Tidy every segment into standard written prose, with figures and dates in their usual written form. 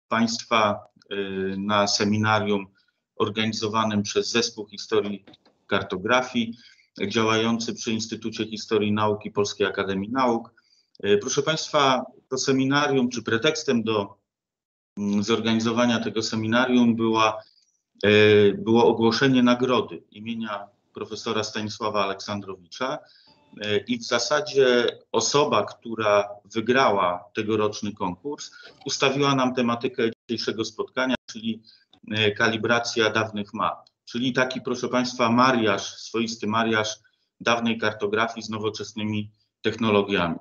Państwa na seminarium organizowanym przez Zespół Historii Kartografii działający przy Instytucie Historii Nauki Polskiej Akademii Nauk. Proszę Państwa, to seminarium, czy pretekstem do zorganizowania tego seminarium było ogłoszenie nagrody imienia profesora Stanisława Aleksandrowicza i w zasadzie osoba, która wygrała tegoroczny konkurs, ustawiła nam tematykę dzisiejszego spotkania, czyli kalibracja dawnych map. Czyli taki, proszę Państwa, mariaż, swoisty mariaż dawnej kartografii z nowoczesnymi technologiami.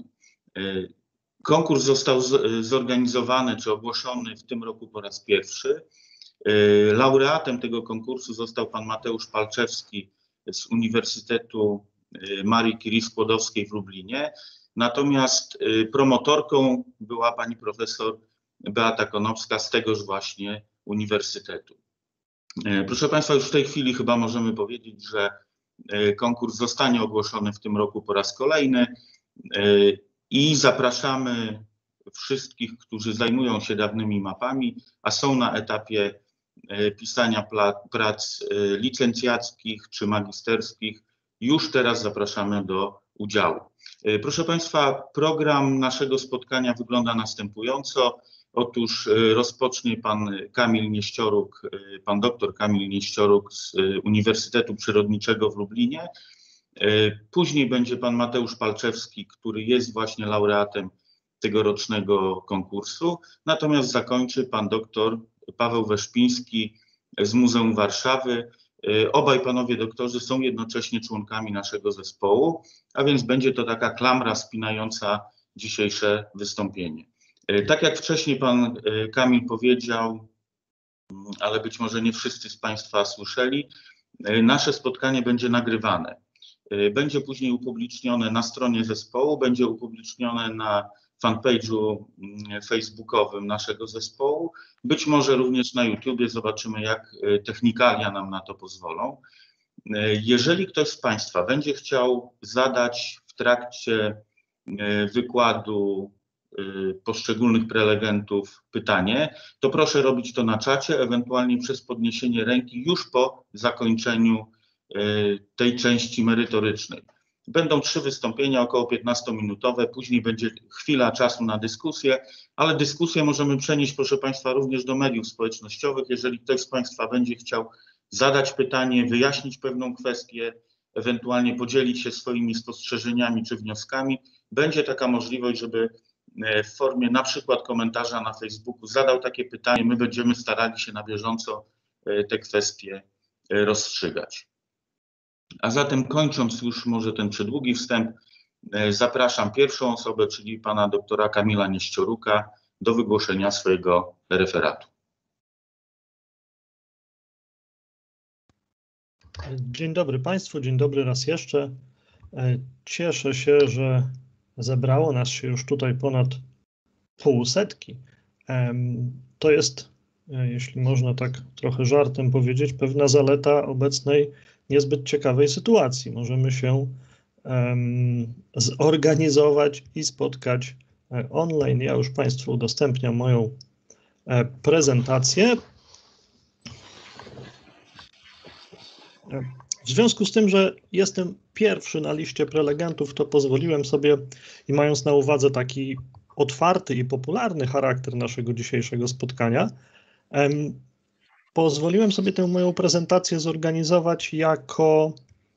Konkurs został zorganizowany czy ogłoszony w tym roku po raz pierwszy. Laureatem tego konkursu został pan Mateusz Palczewski z Uniwersytetu Marii Curie Skłodowskiej w Lublinie. Natomiast promotorką była pani profesor Beata Konopska z tegoż właśnie uniwersytetu. Proszę Państwa, już w tej chwili chyba możemy powiedzieć, że konkurs zostanie ogłoszony w tym roku po raz kolejny i zapraszamy wszystkich, którzy zajmują się dawnymi mapami, a są na etapie pisania prac licencjackich czy magisterskich. Już teraz zapraszamy do udziału. Proszę Państwa, program naszego spotkania wygląda następująco. Otóż rozpocznie pan Kamil Nieścioruk, pan doktor Kamil Nieścioruk z Uniwersytetu Przyrodniczego w Lublinie. Później będzie pan Mateusz Palczewski, który jest właśnie laureatem tegorocznego konkursu. Natomiast zakończy pan doktor Paweł Weszpiński z Muzeum Warszawy. Obaj panowie doktorzy są jednocześnie członkami naszego zespołu, a więc będzie to taka klamra spinająca dzisiejsze wystąpienie. Tak jak wcześniej pan Kamil powiedział, ale być może nie wszyscy z Państwa słyszeli, nasze spotkanie będzie nagrywane. Będzie później upublicznione na stronie zespołu, będzie upublicznione na fanpage'u facebookowym naszego zespołu, być może również na YouTubie. Zobaczymy, jak technikalia nam na to pozwolą. Jeżeli ktoś z Państwa będzie chciał zadać w trakcie wykładu poszczególnych prelegentów pytanie, to proszę robić to na czacie, ewentualnie przez podniesienie ręki już po zakończeniu tej części merytorycznej. Będą 3 wystąpienia, około 15-minutowe, później będzie chwila czasu na dyskusję, ale dyskusję możemy przenieść, proszę Państwa, również do mediów społecznościowych. Jeżeli ktoś z Państwa będzie chciał zadać pytanie, wyjaśnić pewną kwestię, ewentualnie podzielić się swoimi spostrzeżeniami czy wnioskami, będzie taka możliwość, żeby w formie na przykład komentarza na Facebooku zadał takie pytanie. My będziemy starali się na bieżąco te kwestie rozstrzygać. A zatem kończąc już może ten przydługi wstęp, zapraszam pierwszą osobę, czyli pana doktora Kamila Nieścioruka, do wygłoszenia swojego referatu. Dzień dobry Państwu, dzień dobry raz jeszcze. Cieszę się, że zebrało nas się już tutaj ponad 500. To jest, jeśli można tak trochę żartem powiedzieć, pewna zaleta obecnej niezbyt ciekawej sytuacji. Możemy się zorganizować i spotkać online. Ja już Państwu udostępniam moją prezentację. W związku z tym, że jestem pierwszy na liście prelegentów, to pozwoliłem sobie i mając na uwadze taki otwarty i popularny charakter naszego dzisiejszego spotkania, pozwoliłem sobie tę moją prezentację zorganizować jako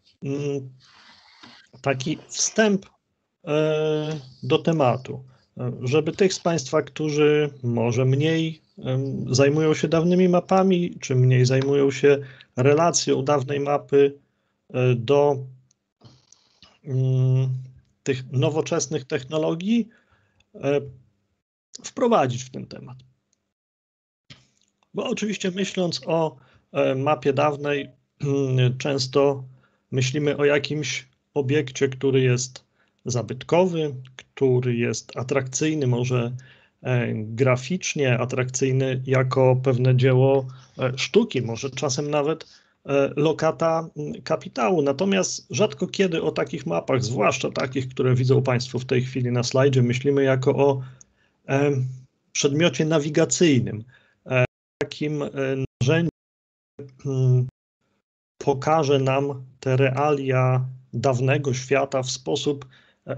taki wstęp do tematu, żeby tych z Państwa, którzy może mniej zajmują się dawnymi mapami, czy mniej zajmują się relacją dawnej mapy do tych nowoczesnych technologii, wprowadzić w ten temat. Bo oczywiście myśląc o mapie dawnej, często myślimy o jakimś obiekcie, który jest zabytkowy, który jest atrakcyjny, może graficznie atrakcyjny jako pewne dzieło sztuki, może czasem nawet lokata kapitału. Natomiast rzadko kiedy o takich mapach, zwłaszcza takich, które widzą Państwo w tej chwili na slajdzie, myślimy jako o przedmiocie nawigacyjnym. Takim narzędziem pokaże nam te realia dawnego świata w sposób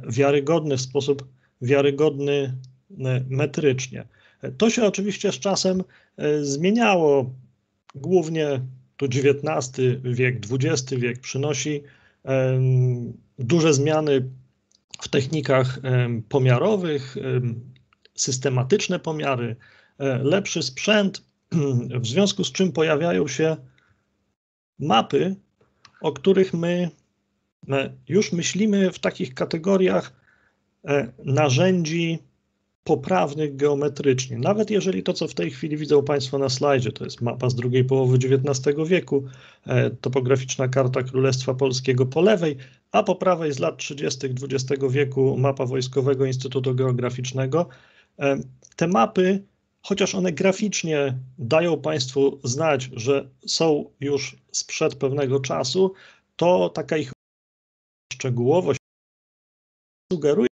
wiarygodny metrycznie. To się oczywiście z czasem zmieniało, głównie tu XIX wiek, XX wiek przynosi duże zmiany w technikach pomiarowych, systematyczne pomiary, lepszy sprzęt, w związku z czym pojawiają się mapy, o których my już myślimy w takich kategoriach narzędzi poprawnych geometrycznie. Nawet jeżeli to, co w tej chwili widzą Państwo na slajdzie, to jest mapa z drugiej połowy XIX wieku, topograficzna karta Królestwa Polskiego po lewej, a po prawej z lat 30. XX wieku mapa Wojskowego Instytutu Geograficznego. Te mapy, chociaż one graficznie dają Państwu znać, że są już sprzed pewnego czasu, to taka ich szczegółowość sugeruje,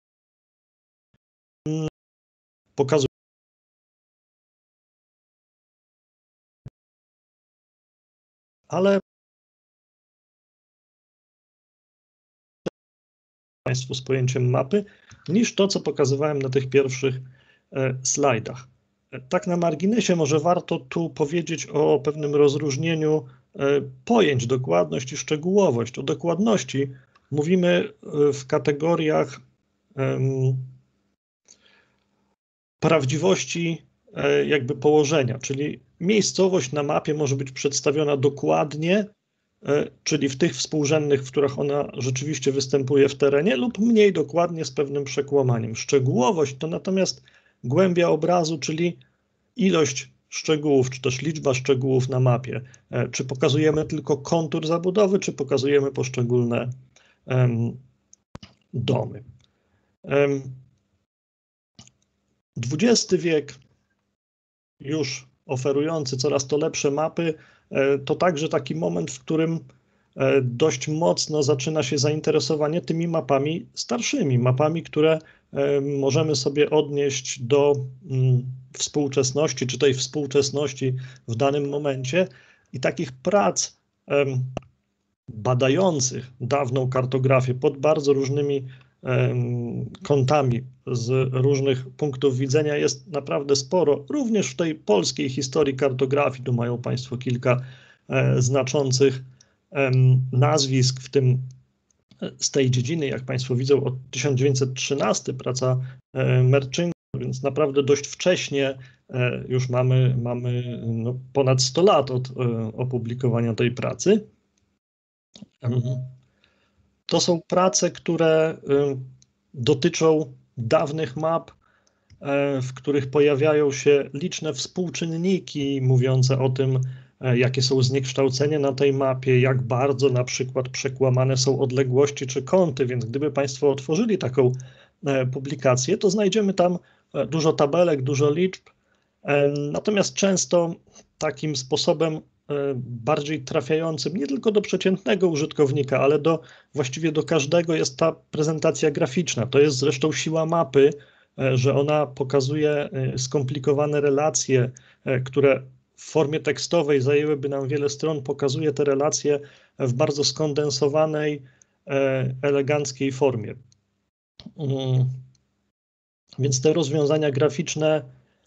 pokazuje, ale Państwu z pojęciem mapy niż to, co pokazywałem na tych pierwszych slajdach. Tak na marginesie może warto tu powiedzieć o pewnym rozróżnieniu pojęć dokładność i szczegółowość. O dokładności mówimy w kategoriach prawdziwości jakby położenia, czyli miejscowość na mapie może być przedstawiona dokładnie, czyli w tych współrzędnych, w których ona rzeczywiście występuje w terenie, lub mniej dokładnie z pewnym przekłamaniem. Szczegółowość to natomiast głębia obrazu, czyli ilość szczegółów, czy też liczba szczegółów na mapie. Czy pokazujemy tylko kontur zabudowy, czy pokazujemy poszczególne domy. XX wiek, już oferujący coraz to lepsze mapy, to także taki moment, w którym dość mocno zaczyna się zainteresowanie tymi mapami starszymi, mapami, które możemy sobie odnieść do współczesności, czy tej współczesności w danym momencie i takich prac badających dawną kartografię pod bardzo różnymi kątami, z różnych punktów widzenia jest naprawdę sporo. Również w tej polskiej historii kartografii, tu mają Państwo kilka znaczących nazwisk, w tym z tej dziedziny, jak Państwo widzą, od 1913 praca Merczynka, więc naprawdę dość wcześnie już mamy no, ponad 100 lat od opublikowania tej pracy. To są prace, które dotyczą dawnych map, w których pojawiają się liczne współczynniki mówiące o tym, jakie są zniekształcenia na tej mapie, jak bardzo na przykład przekłamane są odległości czy kąty, więc gdyby Państwo otworzyli taką publikację, to znajdziemy tam dużo tabelek, dużo liczb, natomiast często takim sposobem bardziej trafiającym nie tylko do przeciętnego użytkownika, ale właściwie do każdego jest ta prezentacja graficzna. To jest zresztą siła mapy, że ona pokazuje skomplikowane relacje, które w formie tekstowej zajęłyby nam wiele stron, pokazuje te relacje w bardzo skondensowanej, eleganckiej formie. Więc te rozwiązania graficzne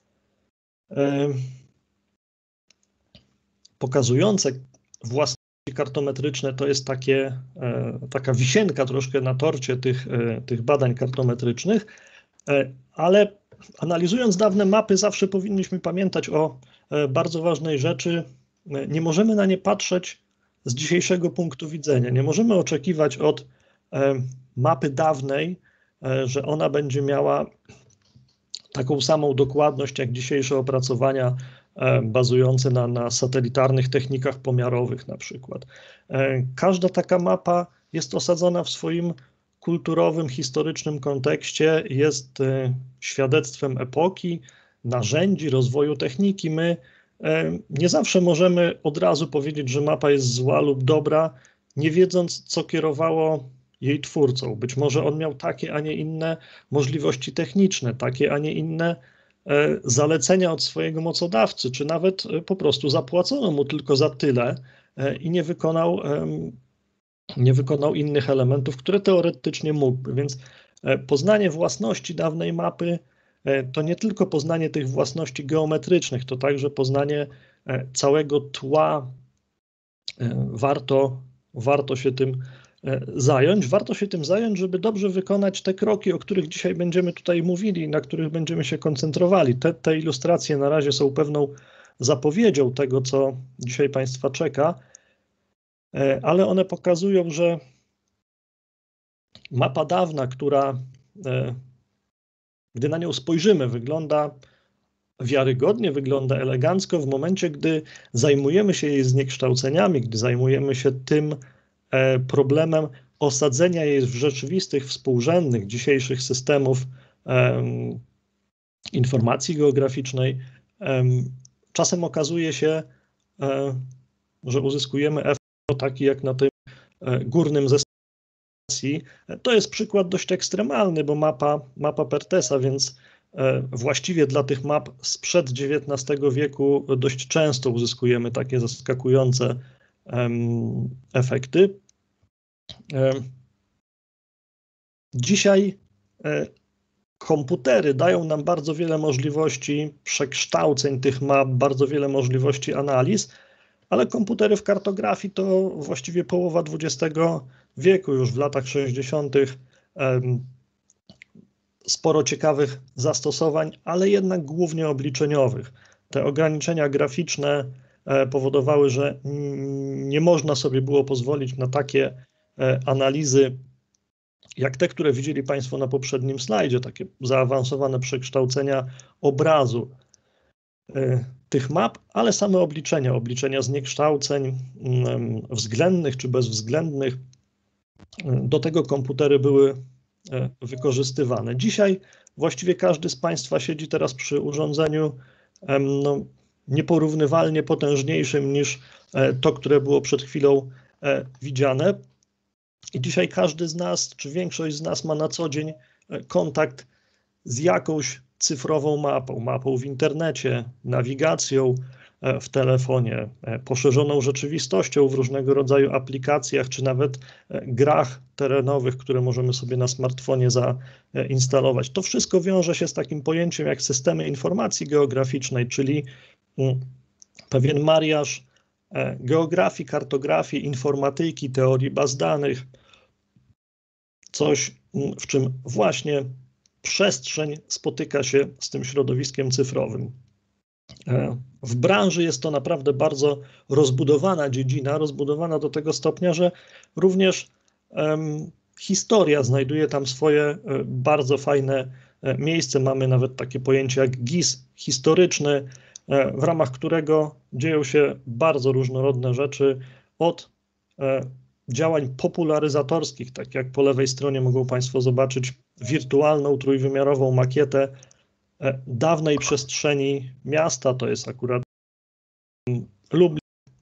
pokazujące własności kartometryczne to jest taka wisienka troszkę na torcie tych badań kartometrycznych, ale analizując dawne mapy zawsze powinniśmy pamiętać o bardzo ważnej rzeczy. Nie możemy na nie patrzeć z dzisiejszego punktu widzenia. Nie możemy oczekiwać od mapy dawnej, że ona będzie miała taką samą dokładność jak dzisiejsze opracowania bazujące na satelitarnych technikach pomiarowych na przykład. Każda taka mapa jest osadzona w swoim kulturowym, historycznym kontekście, jest świadectwem epoki, narzędzi, rozwoju techniki. My nie zawsze możemy od razu powiedzieć, że mapa jest zła lub dobra, nie wiedząc, co kierowało jej twórcą. Być może on miał takie, a nie inne możliwości techniczne, takie, a nie inne zalecenia od swojego mocodawcy, czy nawet po prostu zapłacono mu tylko za tyle i nie wykonał innych elementów, które teoretycznie mógłby. Więc poznanie własności dawnej mapy to nie tylko poznanie tych własności geometrycznych, to także poznanie całego tła. Warto się tym zająć. Warto się tym zająć, żeby dobrze wykonać te kroki, o których dzisiaj będziemy tutaj mówili, na których będziemy się koncentrowali. Te ilustracje na razie są pewną zapowiedzią tego, co dzisiaj Państwa czeka, ale one pokazują, że mapa dawna, która, gdy na nią spojrzymy, wygląda wiarygodnie, wygląda elegancko w momencie, gdy zajmujemy się jej zniekształceniami, gdy zajmujemy się tym problemem osadzenia jej w rzeczywistych, współrzędnych, dzisiejszych systemów informacji geograficznej. Czasem okazuje się, że uzyskujemy efekt taki jak na tym górnym zestawie. To jest przykład dość ekstremalny, bo mapa Pertesa, więc właściwie dla tych map sprzed XIX wieku dość często uzyskujemy takie zaskakujące efekty. Dzisiaj komputery dają nam bardzo wiele możliwości przekształceń tych map, bardzo wiele możliwości analiz, ale komputery w kartografii to właściwie połowa XX wieku, już w latach 60. Sporo ciekawych zastosowań, ale jednak głównie obliczeniowych. Te ograniczenia graficzne powodowały, że nie można sobie było pozwolić na takie analizy, jak te, które widzieli Państwo na poprzednim slajdzie, takie zaawansowane przekształcenia obrazu tych map, ale same obliczenia zniekształceń względnych czy bezwzględnych, do tego komputery były wykorzystywane. Dzisiaj właściwie każdy z Państwa siedzi teraz przy urządzeniu nieporównywalnie potężniejszym niż to, które było przed chwilą widziane. I dzisiaj każdy z nas, czy większość z nas ma na co dzień kontakt z jakąś cyfrową mapą w internecie, nawigacją w telefonie, poszerzoną rzeczywistością w różnego rodzaju aplikacjach, czy nawet grach terenowych, które możemy sobie na smartfonie zainstalować. To wszystko wiąże się z takim pojęciem jak systemy informacji geograficznej, czyli pewien mariaż geografii, kartografii, informatyki, teorii baz danych. Coś, w czym właśnie przestrzeń spotyka się z tym środowiskiem cyfrowym. W branży jest to naprawdę bardzo rozbudowana dziedzina, rozbudowana do tego stopnia, że również historia znajduje tam swoje bardzo fajne miejsce. Mamy nawet takie pojęcie jak GIS historyczny, w ramach którego dzieją się bardzo różnorodne rzeczy, od działań popularyzatorskich, tak jak po lewej stronie mogą Państwo zobaczyć wirtualną, trójwymiarową makietę dawnej przestrzeni miasta, to jest akurat Lublin.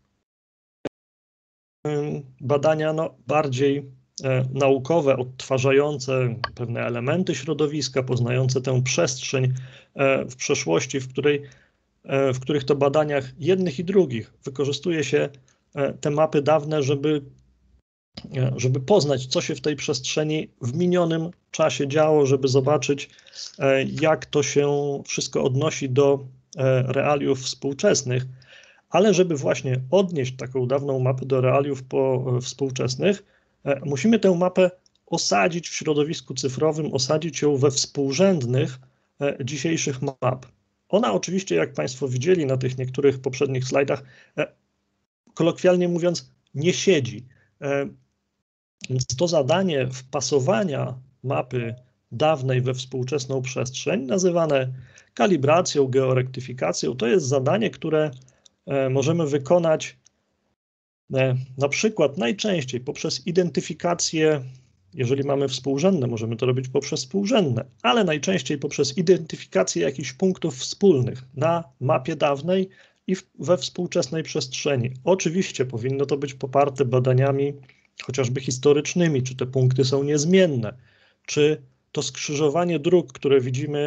Badania bardziej naukowe, odtwarzające pewne elementy środowiska, poznające tę przestrzeń w przeszłości, w których to badaniach jednych i drugich wykorzystuje się te mapy dawne, żeby poznać, co się w tej przestrzeni w minionym czasie działo, żeby zobaczyć, jak to się wszystko odnosi do realiów współczesnych, ale żeby właśnie odnieść taką dawną mapę do realiów współczesnych, musimy tę mapę osadzić w środowisku cyfrowym, osadzić ją we współrzędnych dzisiejszych map. Ona oczywiście, jak Państwo widzieli na tych niektórych poprzednich slajdach, kolokwialnie mówiąc, nie siedzi. Więc to zadanie wpasowania mapy dawnej we współczesną przestrzeń, nazywane kalibracją, georektyfikacją, to jest zadanie, które możemy wykonać na przykład najczęściej poprzez identyfikację, jeżeli mamy współrzędne, możemy to robić poprzez współrzędne, ale najczęściej poprzez identyfikację jakichś punktów wspólnych na mapie dawnej i we współczesnej przestrzeni. Oczywiście powinno to być poparte badaniami chociażby historycznymi, czy te punkty są niezmienne, czy to skrzyżowanie dróg, które widzimy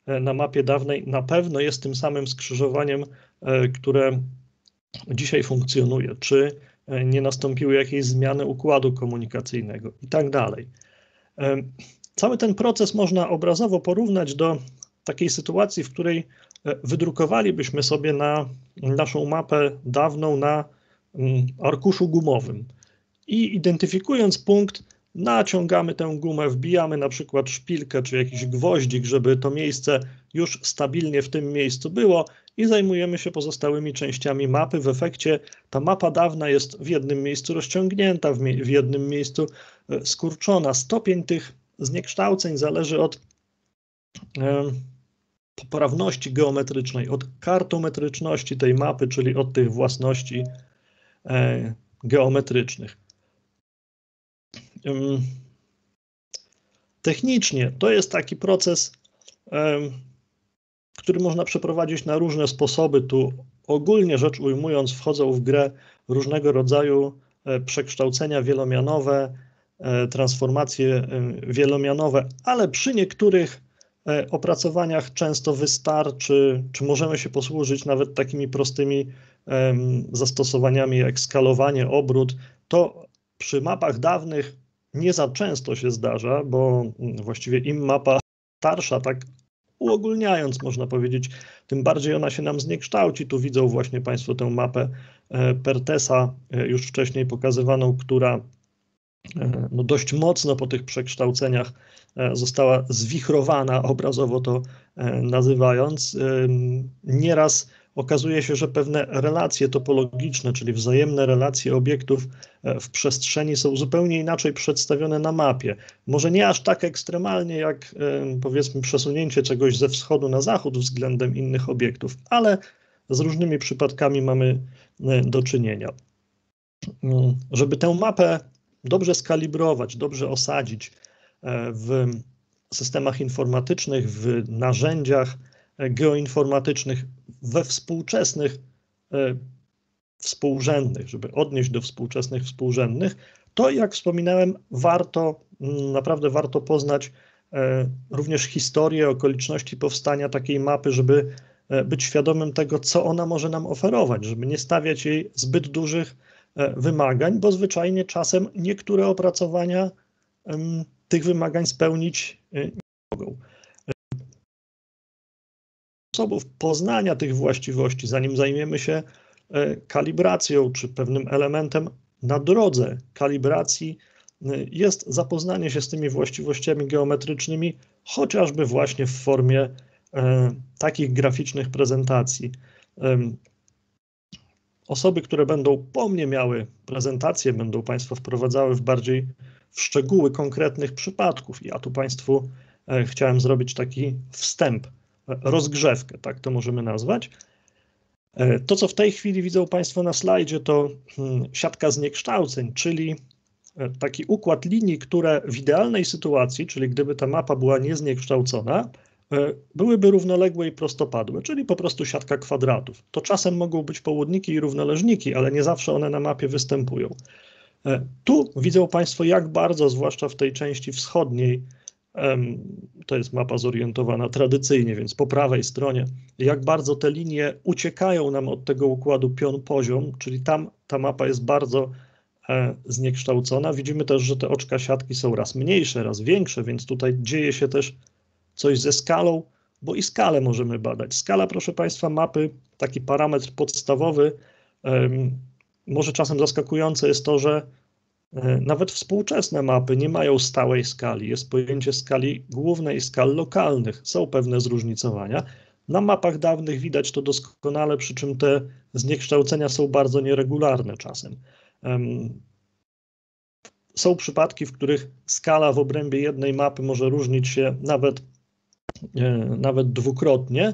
na mapie dawnej na pewno jest tym samym skrzyżowaniem, które dzisiaj funkcjonuje, czy nie nastąpiły jakieś zmiany układu komunikacyjnego i tak dalej. Cały ten proces można obrazowo porównać do takiej sytuacji, w której wydrukowalibyśmy sobie naszą mapę dawną na arkuszu gumowym i identyfikując punkt, naciągamy tę gumę, wbijamy na przykład szpilkę czy jakiś gwoździk, żeby to miejsce już stabilnie w tym miejscu było i zajmujemy się pozostałymi częściami mapy. W efekcie ta mapa dawna jest w jednym miejscu rozciągnięta, w jednym miejscu skurczona. Stopień tych zniekształceń zależy od poprawności geometrycznej, od kartometryczności tej mapy, czyli od tych własności geometrycznych. Technicznie to jest taki proces, który można przeprowadzić na różne sposoby. Tu ogólnie rzecz ujmując wchodzą w grę różnego rodzaju przekształcenia wielomianowe, transformacje wielomianowe, ale przy niektórych opracowaniach często wystarczy, czy możemy się posłużyć nawet takimi prostymi zastosowaniami jak skalowanie, obrót. To przy mapach dawnych nie za często się zdarza, bo właściwie im mapa starsza, tak uogólniając można powiedzieć, tym bardziej ona się nam zniekształci. Tu widzą właśnie Państwo tę mapę Pertesa, już wcześniej pokazywaną, która no dość mocno po tych przekształceniach została zwichrowana, obrazowo to nazywając. Nieraz okazuje się, że pewne relacje topologiczne, czyli wzajemne relacje obiektów w przestrzeni są zupełnie inaczej przedstawione na mapie. Może nie aż tak ekstremalnie jak powiedzmy przesunięcie czegoś ze wschodu na zachód względem innych obiektów, ale z różnymi przypadkami mamy do czynienia. Żeby tę mapę dobrze skalibrować, dobrze osadzić w systemach informatycznych, w narzędziach geoinformatycznych, we współczesnych współrzędnych, żeby odnieść do współczesnych współrzędnych, to jak wspominałem, naprawdę warto poznać również historię, okoliczności powstania takiej mapy, żeby być świadomym tego, co ona może nam oferować, żeby nie stawiać jej zbyt dużych wymagań, bo zwyczajnie czasem niektóre opracowania tych wymagań spełnić nie mogą. Sposobów poznania tych właściwości, zanim zajmiemy się kalibracją czy pewnym elementem na drodze kalibracji, jest zapoznanie się z tymi właściwościami geometrycznymi, chociażby właśnie w formie takich graficznych prezentacji. Osoby, które będą po mnie miały prezentację, będą Państwo wprowadzały w szczegóły konkretnych przypadków. Ja tu Państwu chciałem zrobić taki wstęp, rozgrzewkę, tak to możemy nazwać. To, co w tej chwili widzą Państwo na slajdzie, to siatka zniekształceń, czyli taki układ linii, które w idealnej sytuacji, czyli gdyby ta mapa była niezniekształcona, byłyby równoległe i prostopadłe, czyli po prostu siatka kwadratów. To czasem mogą być południki i równoleżniki, ale nie zawsze one na mapie występują. Tu widzą Państwo, jak bardzo, zwłaszcza w tej części wschodniej, to jest mapa zorientowana tradycyjnie, więc po prawej stronie, jak bardzo te linie uciekają nam od tego układu pion-poziom, czyli tam ta mapa jest bardzo zniekształcona. Widzimy też, że te oczka siatki są raz mniejsze, raz większe, więc tutaj dzieje się też coś ze skalą, bo i skalę możemy badać. Skala, proszę Państwa, mapy, taki parametr podstawowy, może czasem zaskakujące jest to, że nawet współczesne mapy nie mają stałej skali. Jest pojęcie skali głównej i skal lokalnych. Są pewne zróżnicowania. Na mapach dawnych widać to doskonale, przy czym te zniekształcenia są bardzo nieregularne czasem. Są przypadki, w których skala w obrębie jednej mapy może różnić się nawet dwukrotnie.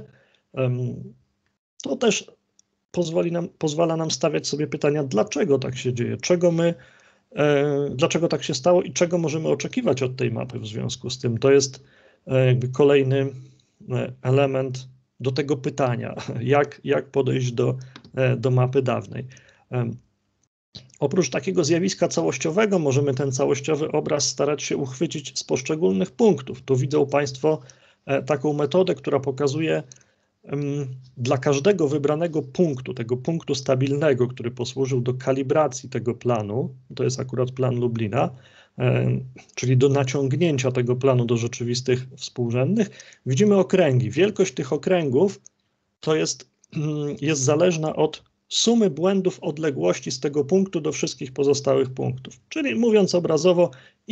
To też pozwala nam stawiać sobie pytania, dlaczego tak się dzieje, dlaczego tak się stało i czego możemy oczekiwać od tej mapy w związku z tym. To jest jakby kolejny element do tego pytania, jak podejść do mapy dawnej. Oprócz takiego zjawiska całościowego możemy ten całościowy obraz starać się uchwycić z poszczególnych punktów. Tu widzą Państwo taką metodę, która pokazuje dla każdego wybranego punktu, tego punktu stabilnego, który posłużył do kalibracji tego planu, to jest akurat plan Lublina, czyli do naciągnięcia tego planu do rzeczywistych współrzędnych, widzimy okręgi. Wielkość tych okręgów to jest zależna od sumy błędów odległości z tego punktu do wszystkich pozostałych punktów. Czyli mówiąc obrazowo,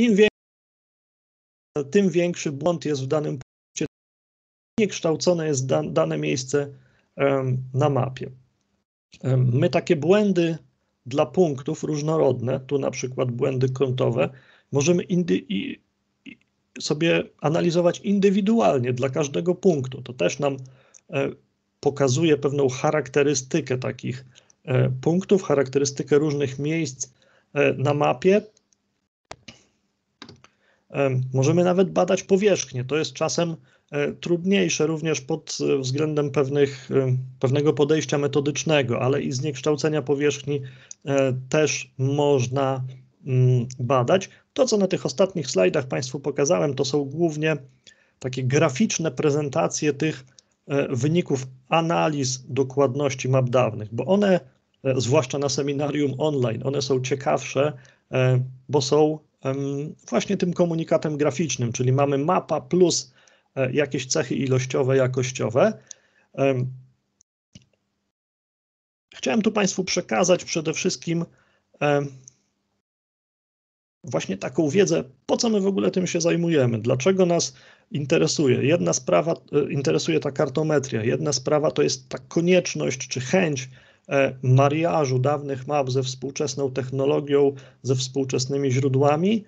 tym większy błąd jest w danym punkcie, niekształcone jest dane miejsce na mapie. My takie błędy dla punktów różnorodne, tu na przykład błędy kątowe, możemy sobie analizować indywidualnie dla każdego punktu. To też nam pokazuje pewną charakterystykę takich punktów, charakterystykę różnych miejsc na mapie. Możemy nawet badać powierzchnię. To jest czasem trudniejsze również pod względem pewnego podejścia metodycznego, ale i zniekształcenia powierzchni też można badać. To, co na tych ostatnich slajdach Państwu pokazałem, to są głównie takie graficzne prezentacje tych wyników analiz dokładności map dawnych, bo one, zwłaszcza na seminarium online, one są ciekawsze, bo są właśnie tym komunikatem graficznym, czyli mamy mapa plus jakieś cechy ilościowe, jakościowe. Chciałem tu Państwu przekazać przede wszystkim właśnie taką wiedzę, po co my w ogóle tym się zajmujemy, dlaczego nas interesuje. Jedna sprawa interesuje ta kartometria, jedna sprawa to jest ta konieczność czy chęć mariażu dawnych map ze współczesną technologią, ze współczesnymi źródłami.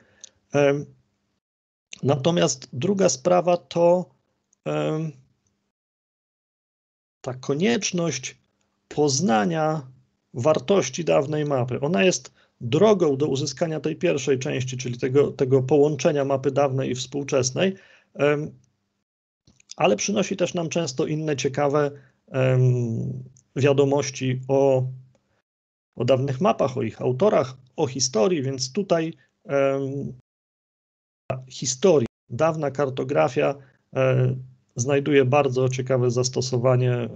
Natomiast druga sprawa to ta konieczność poznania wartości dawnej mapy. Ona jest drogą do uzyskania tej pierwszej części, czyli tego połączenia mapy dawnej i współczesnej, ale przynosi też nam często inne ciekawe wiadomości o dawnych mapach, o ich autorach, o historii, więc tutaj historii, dawna kartografia znajduje bardzo ciekawe zastosowanie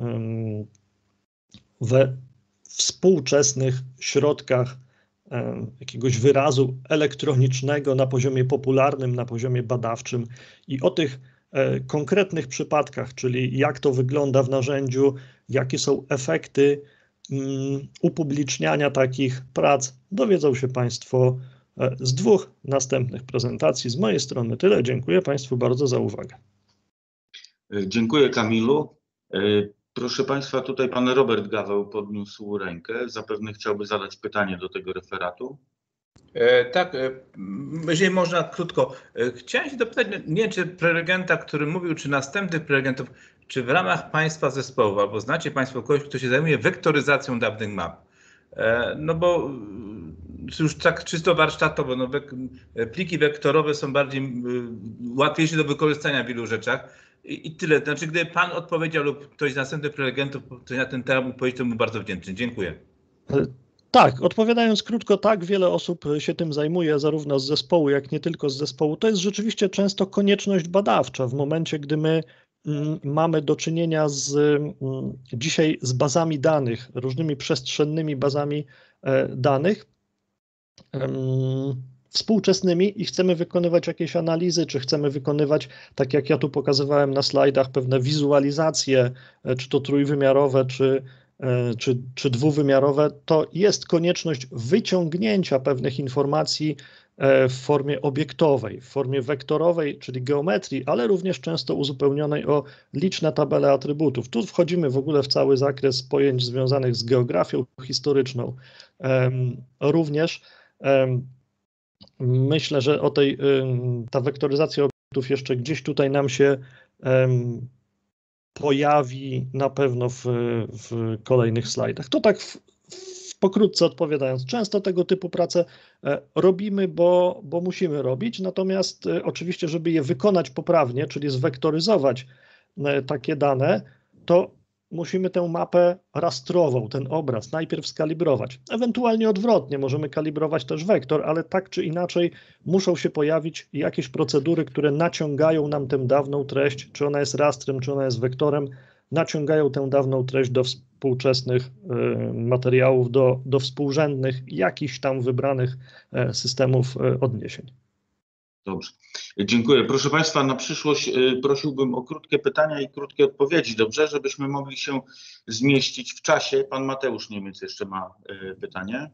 we współczesnych środkach jakiegoś wyrazu elektronicznego na poziomie popularnym, na poziomie badawczym i o tych konkretnych przypadkach, czyli jak to wygląda w narzędziu, jakie są efekty upubliczniania takich prac, dowiedzą się Państwo z dwóch następnych prezentacji. Z mojej strony tyle. Dziękuję Państwu bardzo za uwagę. Dziękuję, Kamilu. Proszę Państwa, tutaj Pan Robert Gaweł podniósł rękę. Zapewne chciałby zadać pytanie do tego referatu. Tak, jeżeli można krótko. Chciałem się dopytać, nie wiem, czy prelegenta, który mówił, czy następnych prelegentów, czy w ramach Państwa zespołu, albo znacie Państwo kogoś, kto się zajmuje wektoryzacją dawnych map. No bo już tak czysto warsztatowo, no pliki wektorowe są bardziej łatwiejsze do wykorzystania w wielu rzeczach. I tyle. Znaczy, gdyby Pan odpowiedział lub ktoś z następnych prelegentów coś na ten temat powiedział, to bym bardzo wdzięczny. Dziękuję. Tak, odpowiadając krótko, tak, wiele osób się tym zajmuje, zarówno z zespołu, jak nie tylko z zespołu. To jest rzeczywiście często konieczność badawcza w momencie, gdy my mamy do czynienia dzisiaj z bazami danych, różnymi przestrzennymi bazami danych współczesnymi i chcemy wykonywać jakieś analizy, czy chcemy wykonywać, tak jak ja tu pokazywałem na slajdach, pewne wizualizacje, czy to trójwymiarowe, czy dwuwymiarowe, to jest konieczność wyciągnięcia pewnych informacji w formie obiektowej, w formie wektorowej, czyli geometrii, ale również często uzupełnionej o liczne tabele atrybutów. Tu wchodzimy w ogóle w cały zakres pojęć związanych z geografią historyczną. Również myślę, że ta wektoryzacja obiektów jeszcze gdzieś tutaj nam się pojawi na pewno w kolejnych slajdach. To tak pokrótce odpowiadając, często tego typu prace robimy, bo musimy robić, natomiast oczywiście, żeby je wykonać poprawnie, czyli zwektoryzować takie dane, to musimy tę mapę rastrową, ten obraz najpierw skalibrować. Ewentualnie odwrotnie, możemy kalibrować też wektor, ale tak czy inaczej muszą się pojawić jakieś procedury, które naciągają nam tę dawną treść, czy ona jest rastrem, czy ona jest wektorem, naciągają tę dawną treść do współczesnych materiałów, do współrzędnych, jakichś tam wybranych systemów odniesień. Dobrze, dziękuję. Proszę Państwa, na przyszłość prosiłbym o krótkie pytania i krótkie odpowiedzi, dobrze, żebyśmy mogli się zmieścić w czasie. Pan Mateusz Niemiec jeszcze ma pytanie.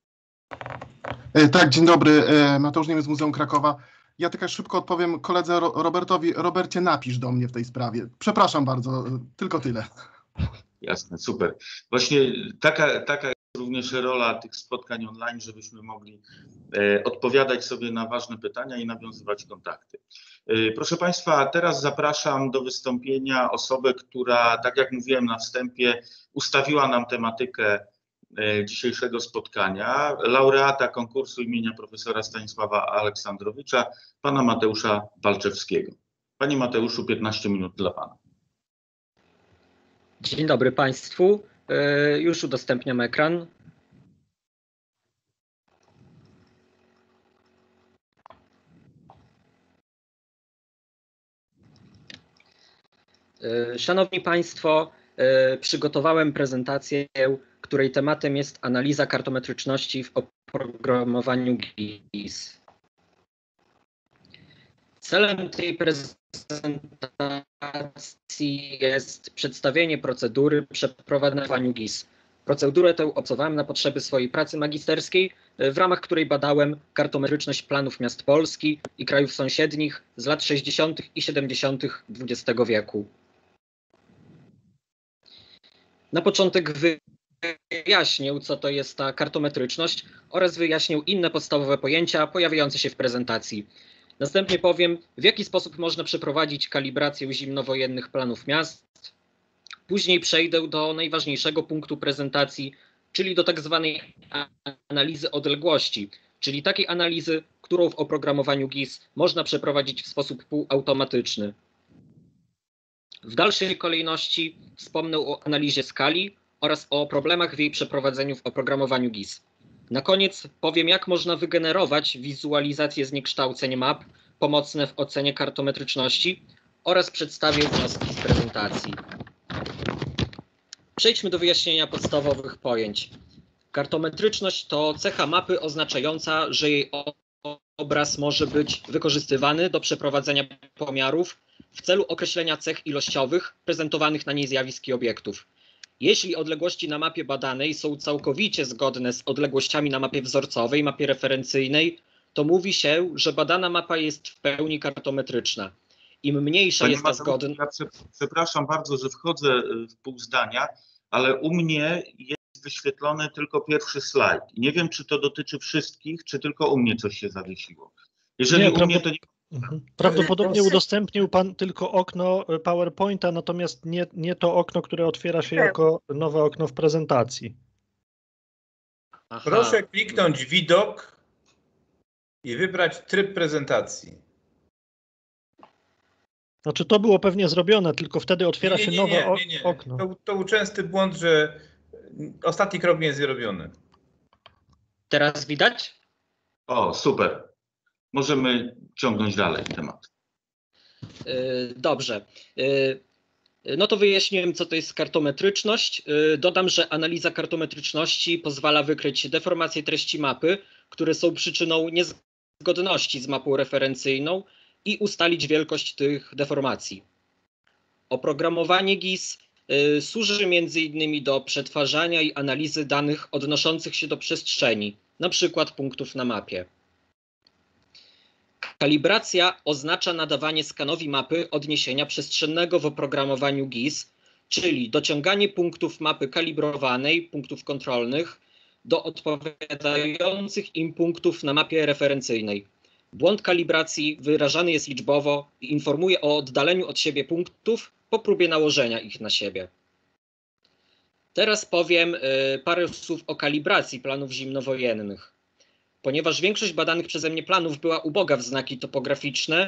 Tak, dzień dobry, Mateusz Niemiec z Muzeum Krakowa. Ja tylko szybko odpowiem koledze Robertowi. Robercie, napisz do mnie w tej sprawie. Przepraszam bardzo, tylko tyle. Jasne, super. Właśnie taka jest również rola tych spotkań online, żebyśmy mogli odpowiadać sobie na ważne pytania i nawiązywać kontakty. Proszę Państwa, teraz zapraszam do wystąpienia osobę, która, tak jak mówiłem na wstępie, ustawiła nam tematykę dzisiejszego spotkania, laureata konkursu imienia profesora Stanisława Aleksandrowicza, pana Mateusza Walczewskiego. Panie Mateuszu, 15 minut dla pana. Dzień dobry Państwu. Już udostępniam ekran. Szanowni Państwo, przygotowałem prezentację, której tematem jest analiza kartometryczności w oprogramowaniu GIS. Celem tej prezentacji jest przedstawienie procedury przeprowadzania GIS. Procedurę tę opracowałem na potrzeby swojej pracy magisterskiej, w ramach której badałem kartometryczność planów miast Polski i krajów sąsiednich z lat 60. i 70. XX wieku. Na początek wyjaśnię, co to jest ta kartometryczność oraz wyjaśnię inne podstawowe pojęcia pojawiające się w prezentacji. Następnie powiem, w jaki sposób można przeprowadzić kalibrację zimnowojennych planów miast. Później przejdę do najważniejszego punktu prezentacji, czyli do tak zwanej analizy odległości, czyli takiej analizy, którą w oprogramowaniu GIS można przeprowadzić w sposób półautomatyczny. W dalszej kolejności wspomnę o analizie skali oraz o problemach w jej przeprowadzeniu w oprogramowaniu GIS. Na koniec powiem, jak można wygenerować wizualizację zniekształceń map pomocne w ocenie kartometryczności oraz przedstawię wnioski z prezentacji. Przejdźmy do wyjaśnienia podstawowych pojęć. Kartometryczność to cecha mapy oznaczająca, że jej obraz może być wykorzystywany do przeprowadzenia pomiarów w celu określenia cech ilościowych prezentowanych na niej zjawisk i obiektów. Jeśli odległości na mapie badanej są całkowicie zgodne z odległościami na mapie wzorcowej, mapie referencyjnej, to mówi się, że badana mapa jest w pełni kartometryczna. Im mniejsza jest ta zgodność... Ja przepraszam bardzo, że wchodzę w pół zdania, ale u mnie jest wyświetlony tylko pierwszy slajd. Nie wiem, czy to dotyczy wszystkich, czy tylko u mnie coś się zawiesiło. Jeżeli u mnie to nie... Prawdopodobnie udostępnił Pan tylko okno PowerPointa, natomiast nie to okno, które otwiera się jako nowe okno w prezentacji. Aha. Proszę kliknąć widok i wybrać tryb prezentacji. Znaczy to było pewnie zrobione, tylko wtedy otwiera się nowe okno. To był częsty błąd, że ostatni krok nie jest zrobiony. Teraz widać? O, super. Możemy ciągnąć dalej temat. Dobrze. No to wyjaśniłem, co to jest kartometryczność. Dodam, że analiza kartometryczności pozwala wykryć deformacje treści mapy, które są przyczyną niezgodności z mapą referencyjną i ustalić wielkość tych deformacji. Oprogramowanie GIS służy m.in. do przetwarzania i analizy danych odnoszących się do przestrzeni, np. punktów na mapie. Kalibracja oznacza nadawanie skanowi mapy odniesienia przestrzennego w oprogramowaniu GIS, czyli dociąganie punktów mapy kalibrowanej, punktów kontrolnych, do odpowiadających im punktów na mapie referencyjnej. Błąd kalibracji wyrażany jest liczbowo i informuje o oddaleniu od siebie punktów po próbie nałożenia ich na siebie. Teraz powiem parę słów o kalibracji planów zimnowojennych. Ponieważ większość badanych przeze mnie planów była uboga w znaki topograficzne,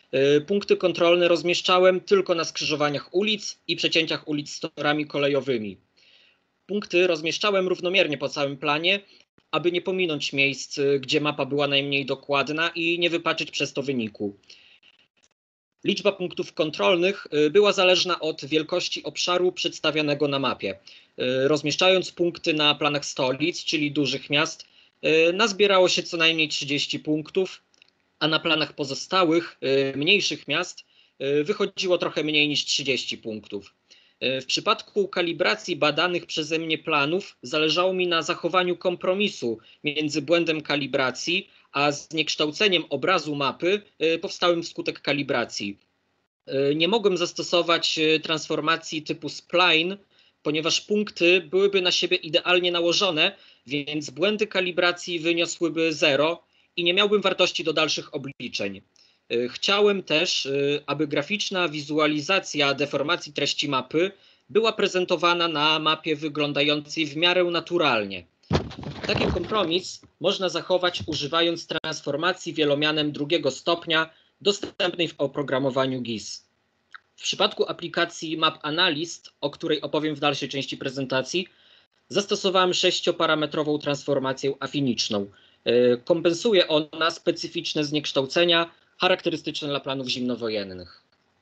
Punkty kontrolne rozmieszczałem tylko na skrzyżowaniach ulic i przecięciach ulic z torami kolejowymi. Punkty rozmieszczałem równomiernie po całym planie, aby nie pominąć miejsc, gdzie mapa była najmniej dokładna i nie wypaczyć przez to wyniku. Liczba punktów kontrolnych była zależna od wielkości obszaru przedstawionego na mapie. Rozmieszczając punkty na planach stolic, czyli dużych miast, nazbierało się co najmniej 30 punktów, a na planach pozostałych, mniejszych miast, wychodziło trochę mniej niż 30 punktów. W przypadku kalibracji badanych przeze mnie planów zależało mi na zachowaniu kompromisu między błędem kalibracji a zniekształceniem obrazu mapy powstałym wskutek kalibracji. Nie mogłem zastosować transformacji typu spline, ponieważ punkty byłyby na siebie idealnie nałożone, więc błędy kalibracji wyniosłyby 0 i nie miałbym wartości do dalszych obliczeń. Chciałem też, aby graficzna wizualizacja deformacji treści mapy była prezentowana na mapie wyglądającej w miarę naturalnie. Taki kompromis można zachować używając transformacji wielomianem drugiego stopnia dostępnej w oprogramowaniu GIS. W przypadku aplikacji Map Analyst, o której opowiem w dalszej części prezentacji, zastosowałem 6-parametrową transformację afiniczną. Kompensuje ona specyficzne zniekształcenia charakterystyczne dla planów zimnowojennych.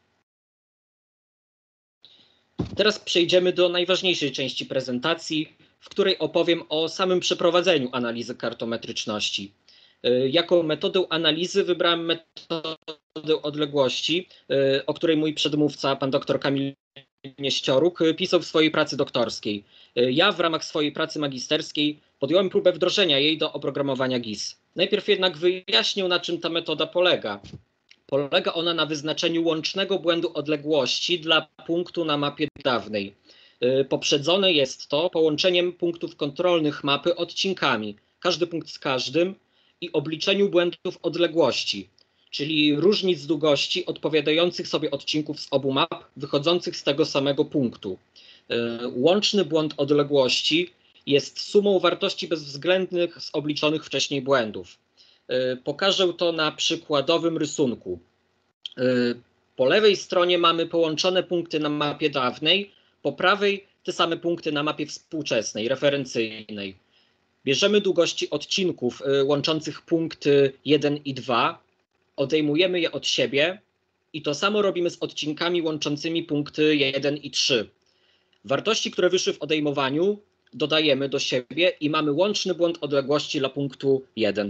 Teraz przejdziemy do najważniejszej części prezentacji, w której opowiem o samym przeprowadzeniu analizy kartometryczności. Jako metodę analizy wybrałem metodę odległości, o której mój przedmówca, pan dr Kamil Nieścioruk, pisał w swojej pracy doktorskiej. Ja w ramach swojej pracy magisterskiej podjąłem próbę wdrożenia jej do oprogramowania GIS. Najpierw jednak wyjaśnię, na czym ta metoda polega. Polega ona na wyznaczeniu łącznego błędu odległości dla punktu na mapie dawnej. Poprzedzone jest to połączeniem punktów kontrolnych mapy odcinkami, każdy punkt z każdym, i obliczeniu błędów odległości, czyli różnic długości odpowiadających sobie odcinków z obu map wychodzących z tego samego punktu. Łączny błąd odległości jest sumą wartości bezwzględnych z obliczonych wcześniej błędów. Pokażę to na przykładowym rysunku. Po lewej stronie mamy połączone punkty na mapie dawnej, po prawej te same punkty na mapie współczesnej, referencyjnej. Bierzemy długości odcinków łączących punkty 1 i 2, odejmujemy je od siebie i to samo robimy z odcinkami łączącymi punkty 1 i 3. Wartości, które wyszły w odejmowaniu, dodajemy do siebie i mamy łączny błąd odległości dla punktu 1.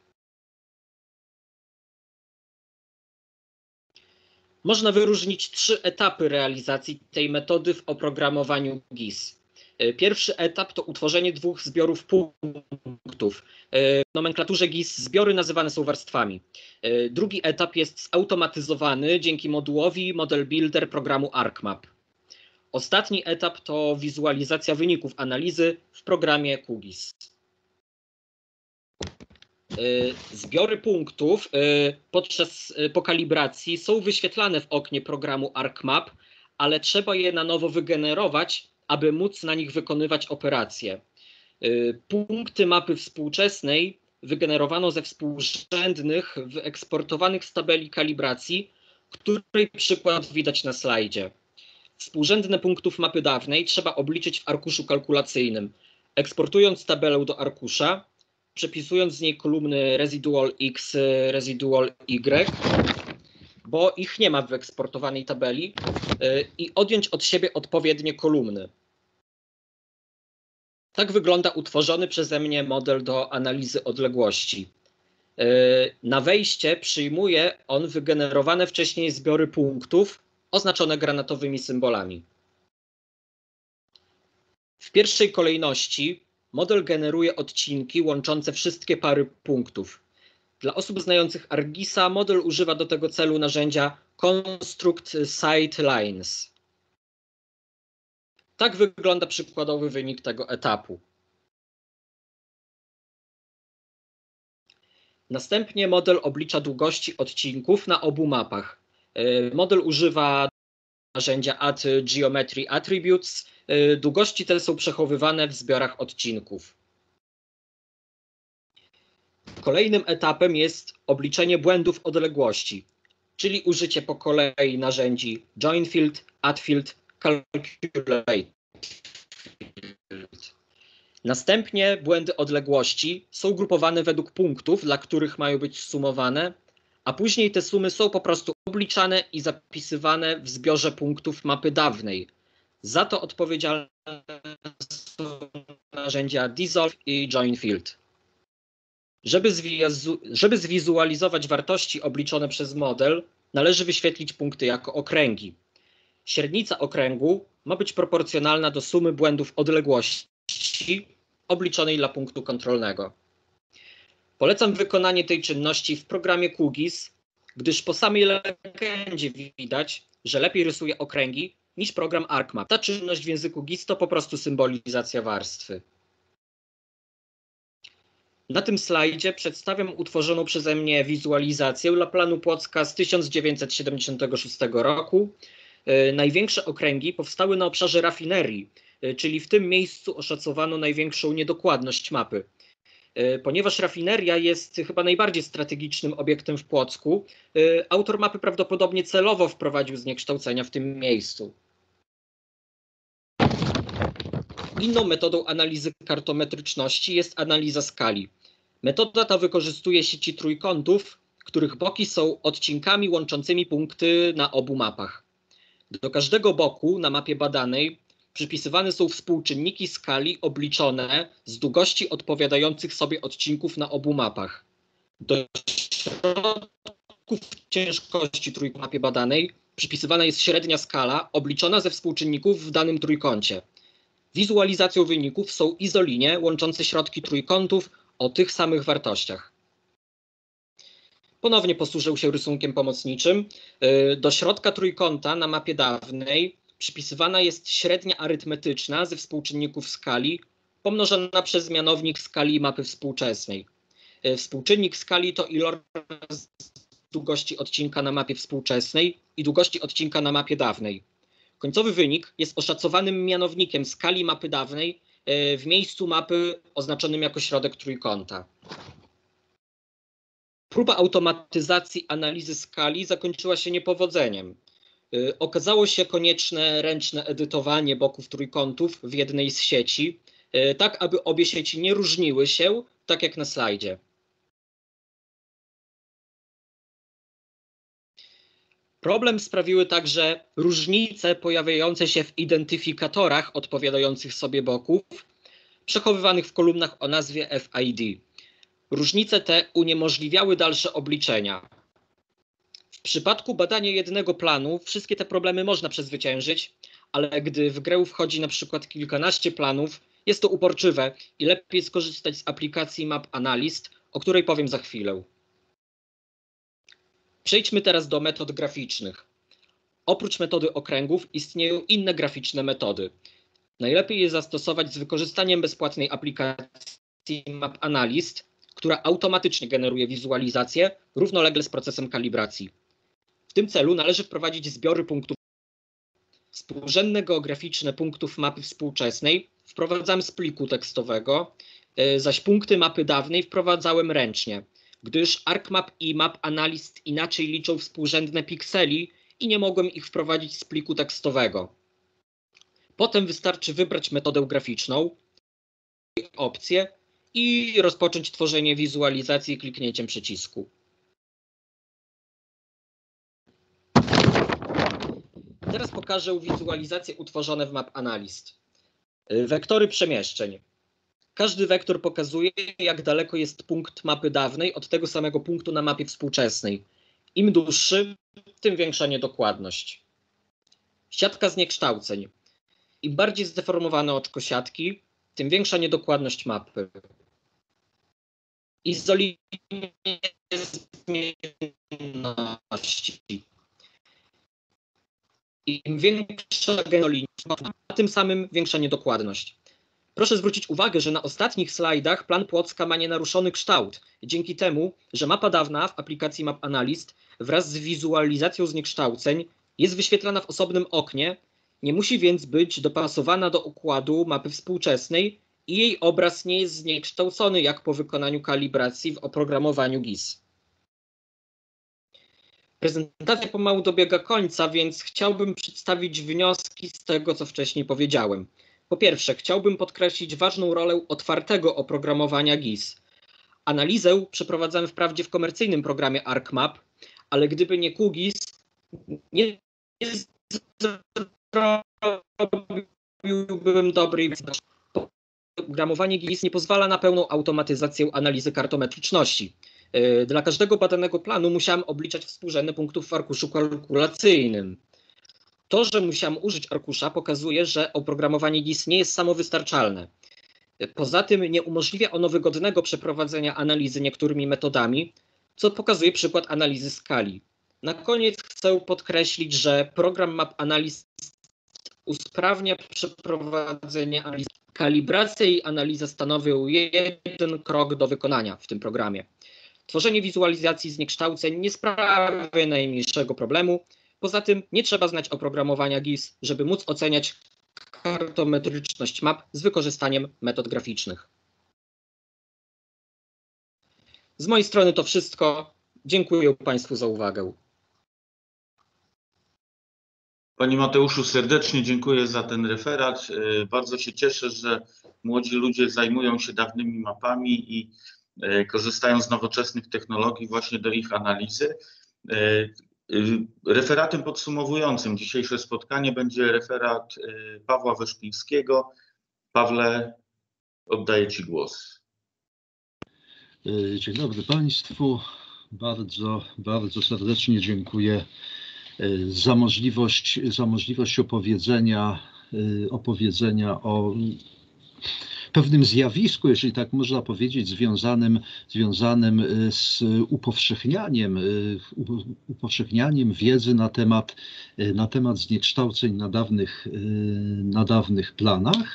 Można wyróżnić 3 etapy realizacji tej metody w oprogramowaniu GIS. Pierwszy etap to utworzenie 2 zbiorów punktów. W nomenklaturze GIS zbiory nazywane są warstwami. Drugi etap jest zautomatyzowany dzięki modułowi Model Builder programu ArcMap. Ostatni etap to wizualizacja wyników analizy w programie QGIS. Zbiory punktów po kalibracji są wyświetlane w oknie programu ArcMap, ale trzeba je na nowo wygenerować, aby móc na nich wykonywać operacje. Punkty mapy współczesnej wygenerowano ze współrzędnych, wyeksportowanych z tabeli kalibracji, której przykład widać na slajdzie. Współrzędne punktów mapy dawnej trzeba obliczyć w arkuszu kalkulacyjnym. Eksportując tabelę do arkusza, przepisując z niej kolumny residual X, residual Y, bo ich nie ma w wyeksportowanej tabeli, i odjąć od siebie odpowiednie kolumny. Tak wygląda utworzony przeze mnie model do analizy odległości. Na wejście przyjmuje on wygenerowane wcześniej zbiory punktów oznaczone granatowymi symbolami. W pierwszej kolejności model generuje odcinki łączące wszystkie pary punktów. Dla osób znających ArcGIS-a model używa do tego celu narzędzia Construct Site Lines. Tak wygląda przykładowy wynik tego etapu. Następnie model oblicza długości odcinków na obu mapach. Model używa narzędzia Add Geometry Attributes. Długości te są przechowywane w zbiorach odcinków. Kolejnym etapem jest obliczenie błędów odległości, czyli użycie po kolei narzędzi join field, add field, calculate field. Następnie błędy odległości są grupowane według punktów, dla których mają być sumowane, a później te sumy są po prostu obliczane i zapisywane w zbiorze punktów mapy dawnej. Za to odpowiedzialne są narzędzia dissolve i join field. Żeby zwizualizować wartości obliczone przez model, należy wyświetlić punkty jako okręgi. Średnica okręgu ma być proporcjonalna do sumy błędów odległości obliczonej dla punktu kontrolnego. Polecam wykonanie tej czynności w programie QGIS, gdyż po samej legendzie widać, że lepiej rysuje okręgi niż program ArcMap. Ta czynność w języku GIS to po prostu symbolizacja warstwy. Na tym slajdzie przedstawiam utworzoną przeze mnie wizualizację dla planu Płocka z 1976 roku. Największe okręgi powstały na obszarze rafinerii, czyli w tym miejscu oszacowano największą niedokładność mapy. Ponieważ rafineria jest chyba najbardziej strategicznym obiektem w Płocku, autor mapy prawdopodobnie celowo wprowadził zniekształcenia w tym miejscu. Inną metodą analizy kartometryczności jest analiza skali. Metoda ta wykorzystuje sieci trójkątów, których boki są odcinkami łączącymi punkty na obu mapach. Do każdego boku na mapie badanej przypisywane są współczynniki skali obliczone z długości odpowiadających sobie odcinków na obu mapach. Do środków ciężkości trójkąta na mapie badanej przypisywana jest średnia skala obliczona ze współczynników w danym trójkącie. Wizualizacją wyników są izolinie łączące środki trójkątów o tych samych wartościach. Ponownie posłużę się rysunkiem pomocniczym. Do środka trójkąta na mapie dawnej przypisywana jest średnia arytmetyczna ze współczynników skali pomnożona przez mianownik skali mapy współczesnej. Współczynnik skali to iloraz długości odcinka na mapie współczesnej i długości odcinka na mapie dawnej. Końcowy wynik jest oszacowanym mianownikiem skali mapy dawnej w miejscu mapy oznaczonym jako środek trójkąta. Próba automatyzacji analizy skali zakończyła się niepowodzeniem. Okazało się konieczne ręczne edytowanie boków trójkątów w jednej z sieci, tak aby obie sieci nie różniły się, tak jak na slajdzie. Problem sprawiły także różnice pojawiające się w identyfikatorach odpowiadających sobie boków, przechowywanych w kolumnach o nazwie FID. Różnice te uniemożliwiały dalsze obliczenia. W przypadku badania jednego planu wszystkie te problemy można przezwyciężyć, ale gdy w grę wchodzi na przykład kilkanaście planów, jest to uporczywe i lepiej skorzystać z aplikacji Map Analyst, o której powiem za chwilę. Przejdźmy teraz do metod graficznych. Oprócz metody okręgów istnieją inne graficzne metody. Najlepiej je zastosować z wykorzystaniem bezpłatnej aplikacji Map Analyst, która automatycznie generuje wizualizację równolegle z procesem kalibracji. W tym celu należy wprowadzić zbiory punktów. Współrzędne geograficzne punktów mapy współczesnej wprowadzamy z pliku tekstowego, zaś punkty mapy dawnej wprowadzałem ręcznie, gdyż ArcMap i Map Analyst inaczej liczą współrzędne pikseli i nie mogłem ich wprowadzić z pliku tekstowego. Potem wystarczy wybrać metodę graficzną, opcję i rozpocząć tworzenie wizualizacji kliknięciem przycisku. Teraz pokażę wizualizacje utworzone w Map Analyst. Wektory przemieszczeń. Każdy wektor pokazuje, jak daleko jest punkt mapy dawnej od tego samego punktu na mapie współczesnej. Im dłuższy, tym większa niedokładność. Siatka zniekształceń. Im bardziej zdeformowane oczko siatki, tym większa niedokładność mapy. Izolinie zmienności. Im większa gęstość, a tym samym większa niedokładność. Proszę zwrócić uwagę, że na ostatnich slajdach plan Płocka ma nienaruszony kształt, dzięki temu, że mapa dawna w aplikacji Map Analyst wraz z wizualizacją zniekształceń jest wyświetlana w osobnym oknie, nie musi więc być dopasowana do układu mapy współczesnej i jej obraz nie jest zniekształcony jak po wykonaniu kalibracji w oprogramowaniu GIS. Prezentacja pomału dobiega końca, więc chciałbym przedstawić wnioski z tego, co wcześniej powiedziałem. Po pierwsze, chciałbym podkreślić ważną rolę otwartego oprogramowania GIS. Analizę przeprowadzamy wprawdzie w komercyjnym programie ArcMap, ale gdyby nie QGIS, nie zrobiłbym dobrej. Programowanie GIS nie pozwala na pełną automatyzację analizy kartometryczności. Dla każdego badanego planu musiałem obliczać współrzędne punktów w arkuszu kalkulacyjnym. To, że musiałem użyć arkusza, pokazuje, że oprogramowanie GIS nie jest samowystarczalne. Poza tym nie umożliwia ono wygodnego przeprowadzenia analizy niektórymi metodami, co pokazuje przykład analizy skali. Na koniec chcę podkreślić, że program Map Analyst usprawnia przeprowadzenie analizy. Kalibracja i analiza stanowią jeden krok do wykonania w tym programie. Tworzenie wizualizacji zniekształceń nie sprawia najmniejszego problemu. Poza tym nie trzeba znać oprogramowania GIS, żeby móc oceniać kartometryczność map z wykorzystaniem metod graficznych. Z mojej strony to wszystko. Dziękuję Państwu za uwagę. Panie Mateuszu, serdecznie dziękuję za ten referat. Bardzo się cieszę, że młodzi ludzie zajmują się dawnymi mapami i korzystają z nowoczesnych technologii właśnie do ich analizy. Referatem podsumowującym dzisiejsze spotkanie będzie referat Pawła Weszpińskiego. Pawle, oddaję Ci głos. Dzień dobry Państwu. Bardzo serdecznie dziękuję za możliwość opowiedzenia o pewnym zjawisku, jeżeli tak można powiedzieć, związanym z upowszechnianiem wiedzy na temat zniekształceń na dawnych planach.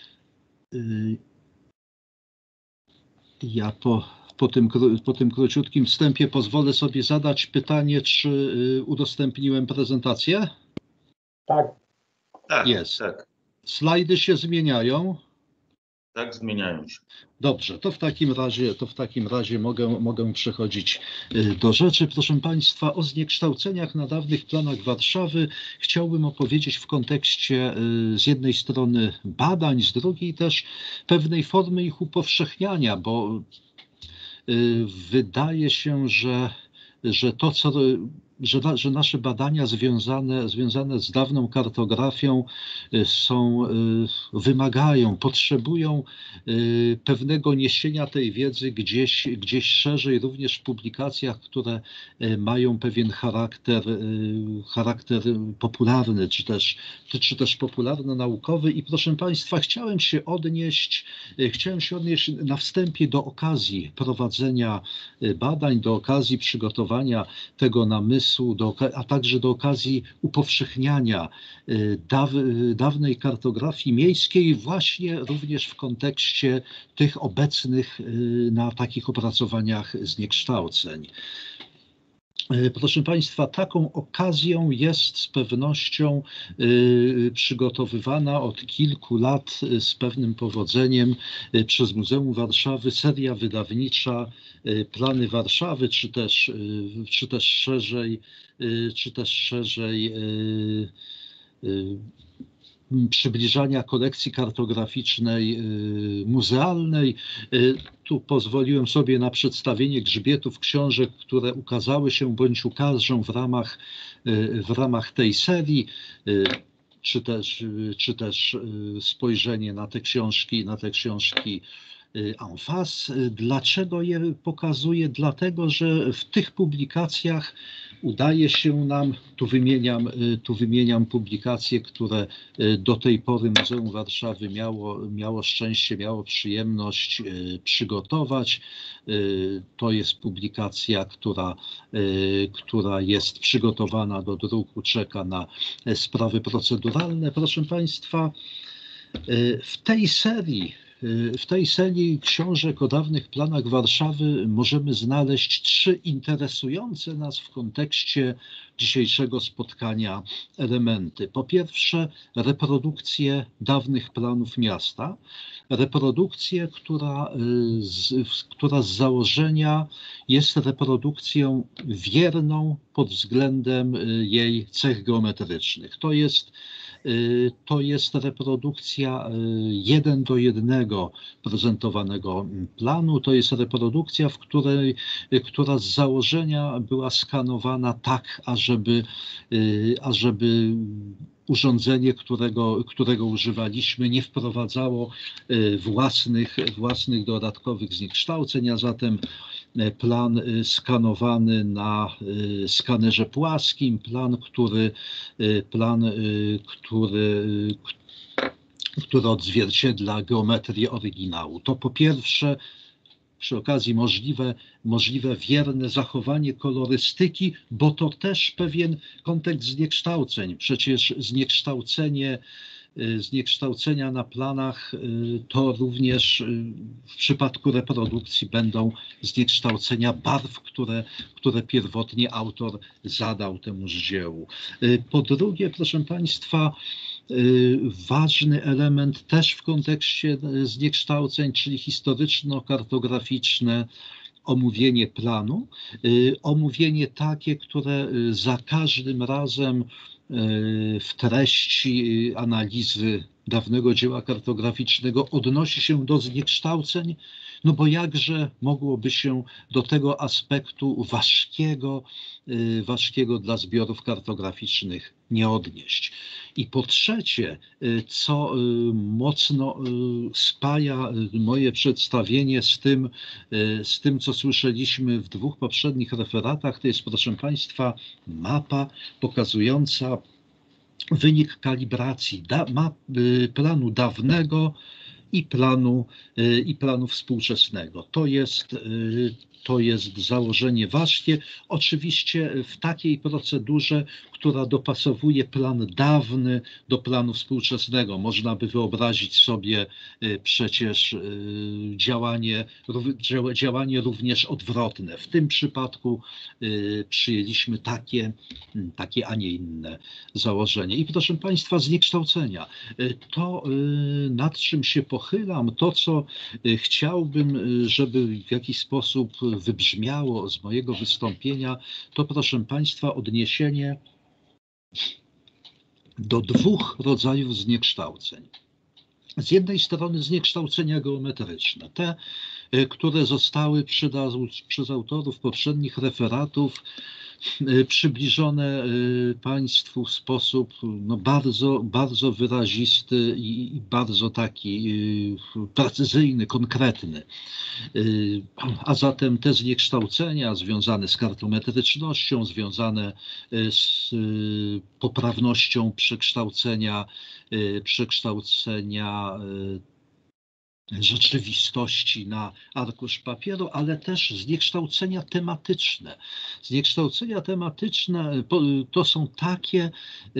Ja po tym króciutkim wstępie pozwolę sobie zadać pytanie, czy udostępniłem prezentację? Tak. Tak, jest. Tak. Slajdy się zmieniają? Tak, zmieniają się. Dobrze, to w takim razie mogę przechodzić do rzeczy. Proszę Państwa, o zniekształceniach na dawnych planach Warszawy chciałbym opowiedzieć w kontekście z jednej strony badań, z drugiej też pewnej formy ich upowszechniania, bo wydaje się, że nasze badania związane z dawną kartografią potrzebują pewnego niesienia tej wiedzy gdzieś szerzej, również w publikacjach, które mają pewien charakter popularny, czy też popularno-naukowy. I proszę Państwa, chciałem się odnieść na wstępie do okazji prowadzenia badań, do okazji przygotowania tego namysłu, a także do okazji upowszechniania dawnej kartografii miejskiej właśnie również w kontekście tych obecnych na takich opracowaniach zniekształceń. Proszę Państwa, taką okazją jest z pewnością przygotowywana od kilku lat z pewnym powodzeniem przez Muzeum Warszawy seria wydawnicza Plany Warszawy, czy też szerzej przybliżania kolekcji kartograficznej muzealnej. Tu pozwoliłem sobie na przedstawienie grzbietów książek, które ukazały się bądź ukażą w ramach tej serii, czy też spojrzenie na te książki en face. Dlaczego je pokazuję? Dlatego, że w tych publikacjach udaje się nam, tu wymieniam publikacje, które do tej pory Muzeum Warszawy miało szczęście, miało przyjemność przygotować. To jest publikacja, która jest przygotowana do druku, czeka na sprawy proceduralne. Proszę Państwa, w tej serii książek o dawnych planach Warszawy możemy znaleźć 3 interesujące nas w kontekście dzisiejszego spotkania elementy. Po pierwsze, reprodukcję dawnych planów miasta, reprodukcję, która z założenia jest reprodukcją wierną pod względem jej cech geometrycznych. To jest reprodukcja 1:1 prezentowanego planu. To jest reprodukcja, która z założenia była skanowana tak, ażeby urządzenie, którego używaliśmy, nie wprowadzało własnych dodatkowych zniekształceń, a zatem plan skanowany na skanerze płaskim, plan, który odzwierciedla geometrię oryginału. To po pierwsze, przy okazji możliwe wierne zachowanie kolorystyki, bo to też pewien kontekst zniekształceń. Przecież zniekształcenia na planach to również w przypadku reprodukcji będą zniekształcenia barw, które pierwotnie autor zadał temuż dziełu. Po drugie, proszę Państwa, ważny element też w kontekście zniekształceń, czyli historyczno-kartograficzne omówienie planu. Omówienie takie, które za każdym razem w treści analizy dawnego dzieła kartograficznego odnosi się do zniekształceń, no bo jakże mogłoby się do tego aspektu ważkiego dla zbiorów kartograficznych nie odnieść. I po trzecie, co mocno spaja moje przedstawienie z tym, co słyszeliśmy w 2 poprzednich referatach, to jest, proszę Państwa, mapa pokazująca wynik kalibracji planu dawnego i planu współczesnego. To jest założenie ważkie. Oczywiście w takiej procedurze, która dopasowuje plan dawny do planu współczesnego. Można by wyobrazić sobie przecież działanie również odwrotne. W tym przypadku przyjęliśmy takie, a nie inne założenie. I proszę Państwa, zniekształcenia. To, nad czym się pochylam, to, co chciałbym, żeby w jakiś sposób wybrzmiało z mojego wystąpienia, to, proszę Państwa, odniesienie do 2 rodzajów zniekształceń. Z jednej strony zniekształcenia geometryczne, te, które zostały przez autorów poprzednich referatów przybliżone Państwu w sposób bardzo wyrazisty i bardzo taki precyzyjny, konkretny. A zatem te zniekształcenia związane z kartometrycznością, związane z poprawnością przekształcenia rzeczywistości na arkusz papieru, ale też zniekształcenia tematyczne. Zniekształcenia tematyczne to są takie,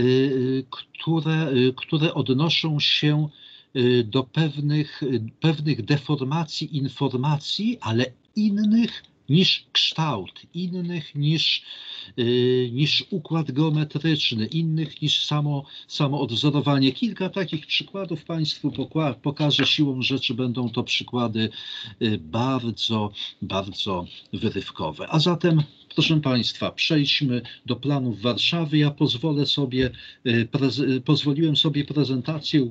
które odnoszą się do pewnych deformacji informacji, ale innych niż kształt, innych niż układ geometryczny, innych niż samo odwzorowanie. Kilka takich przykładów Państwu pokażę. Siłą rzeczy będą to przykłady bardzo, bardzo wyrywkowe. A zatem, proszę Państwa, przejdźmy do planów Warszawy. Ja pozwoliłem sobie prezentację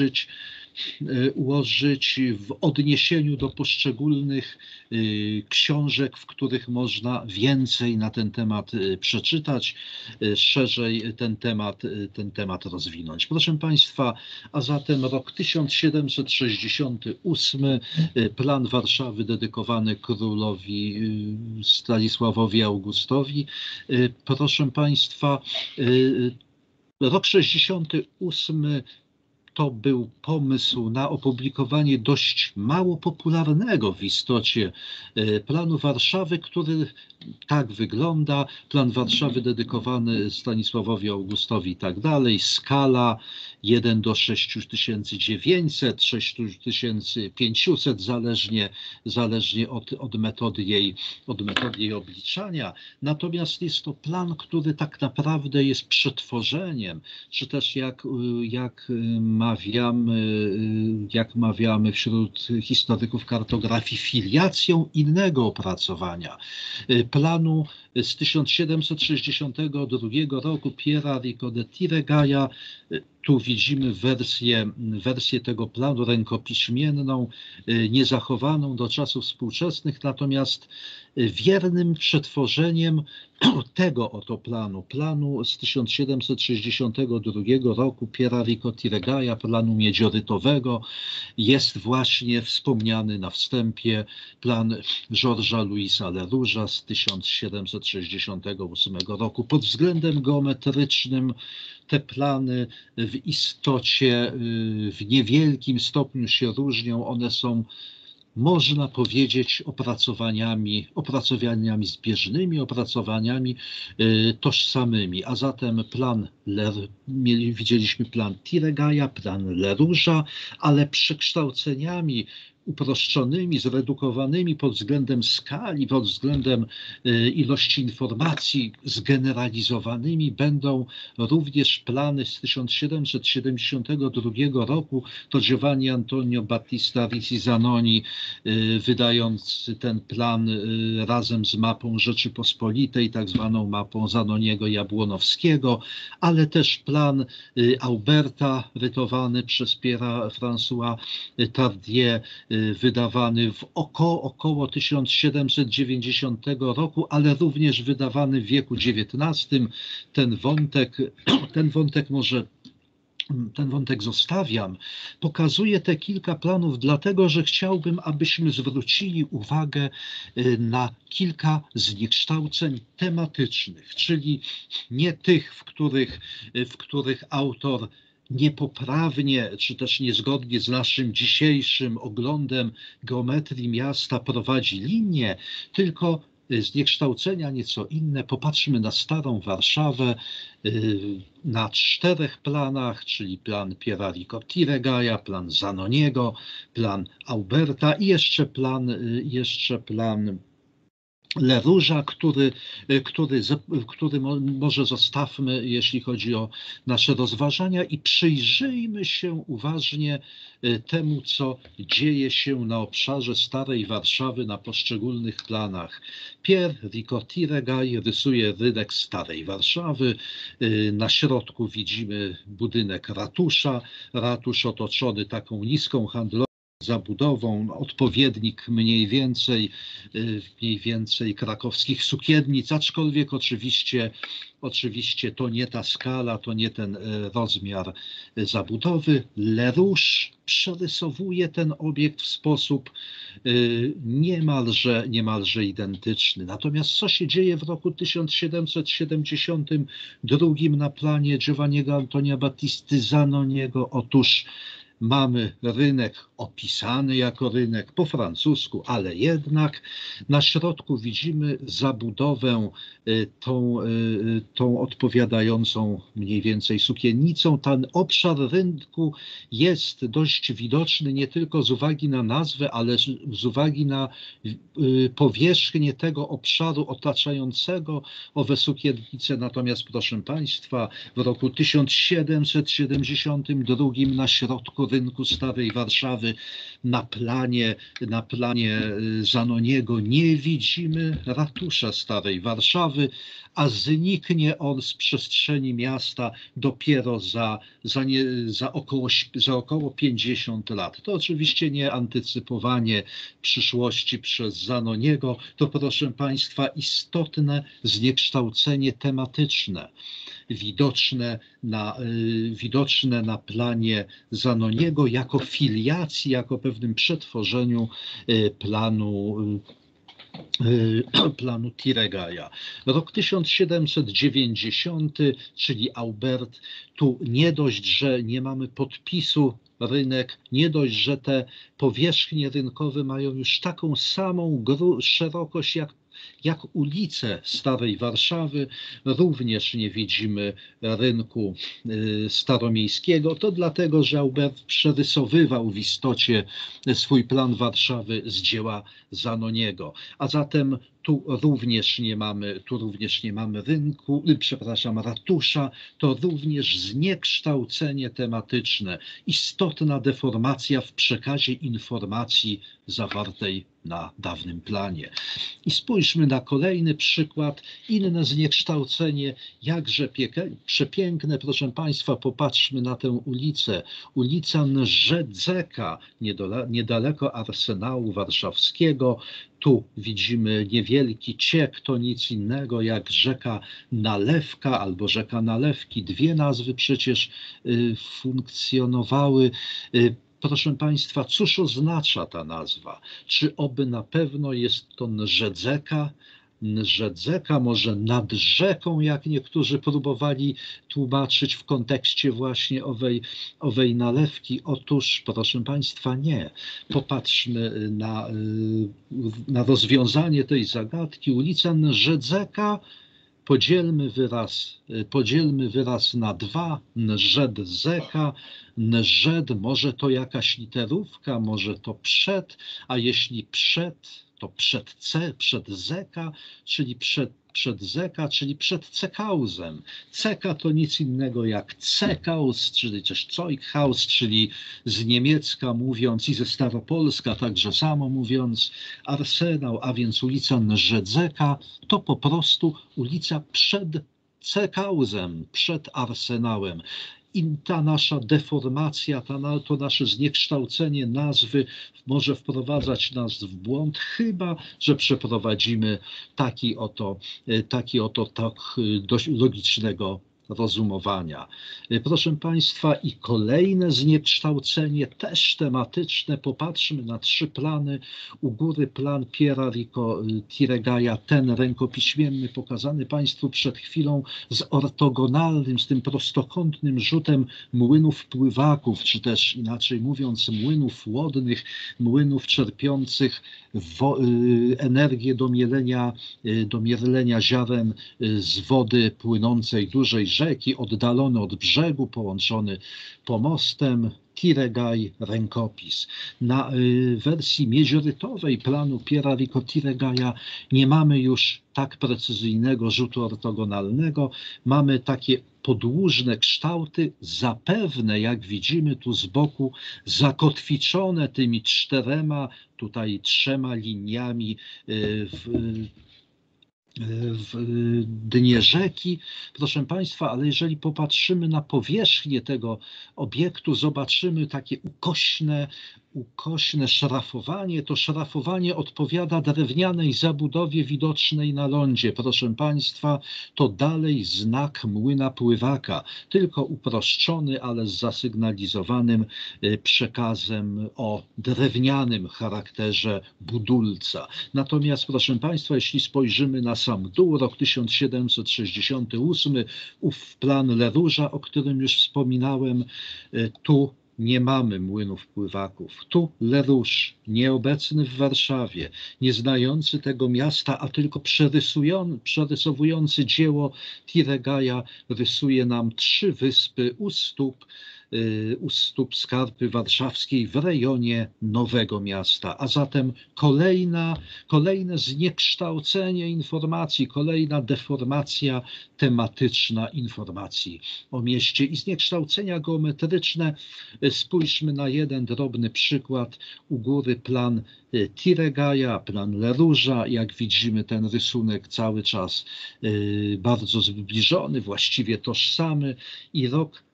ułożyć w odniesieniu do poszczególnych książek, w których można więcej na ten temat przeczytać, szerzej ten temat rozwinąć. Proszę Państwa, a zatem rok 1768, plan Warszawy dedykowany królowi Stanisławowi Augustowi. Proszę Państwa, rok 68 to był pomysł na opublikowanie dość mało popularnego w istocie planu Warszawy, który tak wygląda. Plan Warszawy dedykowany Stanisławowi Augustowi i tak dalej. Skala 1 do 6900, 6500, zależnie od metody jej obliczania. Natomiast jest to plan, który tak naprawdę jest przetworzeniem, czy też jak mawiamy wśród historyków kartografii, filiacją innego opracowania, planu z 1762 roku Piera Rico de Tiregaya. Tu widzimy wersję tego planu rękopiśmienną, niezachowaną do czasów współczesnych, natomiast wiernym przetworzeniem tego oto planu z 1762 roku Piera Rico Tiregaya, planu miedziorytowego, jest właśnie wspomniany na wstępie plan Georgesa Louisa Le Rouge'a z 1768 roku. Pod względem geometrycznym te plany w istocie w niewielkim stopniu się różnią. One są, można powiedzieć, opracowaniami zbieżnymi, opracowaniami tożsamymi. A zatem widzieliśmy plan Tiregaya, plan Le Rouge'a, ale przekształceniami uproszczonymi, zredukowanymi pod względem skali, pod względem ilości informacji, zgeneralizowanymi będą również plany z 1772 roku. To Giovanni Antonio Battista Ricci Zanoni, wydający ten plan razem z mapą Rzeczypospolitej, tak zwaną mapą Zanoniego Jabłonowskiego, ale też plan Auberta, rytowany przez Pierre'a François Tardieu, wydawany w około 1790 roku, ale również wydawany w wieku XIX. Ten wątek zostawiam. Pokazuję te kilka planów, dlatego że chciałbym, abyśmy zwrócili uwagę na kilka zniekształceń tematycznych, czyli nie tych, w których autor niepoprawnie, czy też niezgodnie z naszym dzisiejszym oglądem geometrii miasta prowadzi linię, tylko zniekształcenia nieco inne. Popatrzmy na Starą Warszawę na 4 planach, czyli plan Piera Rico Tiregaya, plan Zanoniego, plan Auberta i jeszcze plan Le Rouge'a, który może zostawmy, jeśli chodzi o nasze rozważania, i przyjrzyjmy się uważnie temu, co dzieje się na obszarze Starej Warszawy na poszczególnych planach. Pier Rico Tiregay rysuje rynek Starej Warszawy. Na środku widzimy budynek ratusza. Ratusz otoczony taką niską handlową zabudową, odpowiednik mniej więcej krakowskich sukiennic, aczkolwiek oczywiście to nie ta skala, to nie ten rozmiar zabudowy. Le Rouge przerysowuje ten obiekt w sposób niemalże identyczny. Natomiast co się dzieje w roku 1772 na planie Giovanniego Antonia Battisty Zanoniego? Otóż mamy rynek opisany jako rynek po francusku, ale jednak na środku widzimy zabudowę tą odpowiadającą mniej więcej sukiennicą. Ten obszar rynku jest dość widoczny nie tylko z uwagi na nazwę, ale z uwagi na powierzchnię tego obszaru otaczającego owe sukiennice. Natomiast, proszę Państwa, w roku 1772 na środku rynku Starej Warszawy na planie Zanoniego nie widzimy ratusza Starej Warszawy, a zniknie on z przestrzeni miasta dopiero za około 50 lat. To oczywiście nie antycypowanie przyszłości przez Zanoniego, to, proszę Państwa, istotne zniekształcenie tematyczne, widoczne na planie Zanoniego jako filiacji, jako pewnym przetworzeniu planu Tiregaya. Rok 1790, czyli Aubert, tu nie dość, że nie mamy podpisu rynek, nie dość, że te powierzchnie rynkowe mają już taką samą szerokość jak ulice Starej Warszawy, również nie widzimy rynku staromiejskiego. To dlatego, że Aubert przerysowywał w istocie swój plan Warszawy z dzieła Zanoniego. A zatem tu również nie mamy rynku, ratusza, to również zniekształcenie tematyczne, istotna deformacja w przekazie informacji zawartej na dawnym planie. I spójrzmy na kolejny przykład, inne zniekształcenie, jakże przepiękne, proszę Państwa, popatrzmy na tę ulicę. Ulica Nrzedzeka, niedaleko Arsenału Warszawskiego. Tu widzimy niewielki ciek, to nic innego jak rzeka Nalewka albo rzeka Nalewki. Dwie nazwy przecież funkcjonowały. Proszę Państwa, cóż oznacza ta nazwa? Czy oby na pewno jest to Nrzedzeka? Nrzedzeka, może nad rzeką, jak niektórzy próbowali tłumaczyć w kontekście właśnie owej nalewki. Otóż, proszę Państwa, nie. Popatrzmy na rozwiązanie tej zagadki. Ulica Nrzedzeka, podzielmy wyraz na dwa, Nrzedzeka. Nrzed, może to jakaś literówka, może to przed, a jeśli przed, to przed zeka, czyli przed Cekauzem. Ceka to nic innego jak Cekaus, czyli też Zeughaus, czyli z niemiecka mówiąc i ze staropolska także samo mówiąc Arsenał, a więc ulica Nrzedzeka to po prostu ulica przed Cekauzem, przed Arsenałem. I ta nasza deformacja, to nasze zniekształcenie nazwy może wprowadzać nas w błąd, chyba że przeprowadzimy taki oto tok dość logicznego rozumowania. Proszę Państwa, i kolejne zniekształcenie, też tematyczne. Popatrzmy na trzy plany. U góry plan Piera Rico Tiregaja, ten rękopiśmienny, pokazany Państwu przed chwilą z ortogonalnym, z tym prostokątnym rzutem młynów pływaków, czy też inaczej mówiąc młynów łodnych, młynów czerpiących energię do mielenia ziaren z wody płynącej dużej rzeki, oddalony od brzegu, połączony pomostem. Tiregaj, rękopis. Na wersji miedziorytowej planu Piera Rico Tiregaja nie mamy już tak precyzyjnego rzutu ortogonalnego. Mamy takie podłużne kształty, zapewne, jak widzimy tu z boku, zakotwiczone tymi trzema liniami w dnie rzeki. Proszę Państwa, ale jeżeli popatrzymy na powierzchnię tego obiektu, zobaczymy takie ukośne szrafowanie. To szrafowanie odpowiada drewnianej zabudowie widocznej na lądzie. Proszę Państwa, to dalej znak młyna pływaka, tylko uproszczony, ale z zasygnalizowanym przekazem o drewnianym charakterze budulca. Natomiast, proszę Państwa, jeśli spojrzymy na sam dół, rok 1768, ów plan Lerouge'a, o którym już wspominałem, tu nie mamy młynów pływaków. Tu Lerouge, nieobecny w Warszawie, nie znający tego miasta, a tylko przerysowujący dzieło Tiregaja, rysuje nam trzy wyspy u stóp Skarpy Warszawskiej w rejonie Nowego Miasta. A zatem kolejne zniekształcenie informacji, kolejna deformacja tematyczna informacji o mieście i zniekształcenia geometryczne. Spójrzmy na jeden drobny przykład. U góry plan Tiregaja, plan Lerouge'a. Jak widzimy, ten rysunek cały czas bardzo zbliżony, właściwie tożsamy, i rok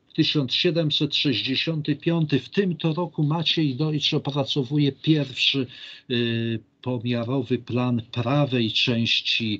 1765. W tym to roku Maciej Deutsch opracowuje pierwszy pomiarowy plan prawej części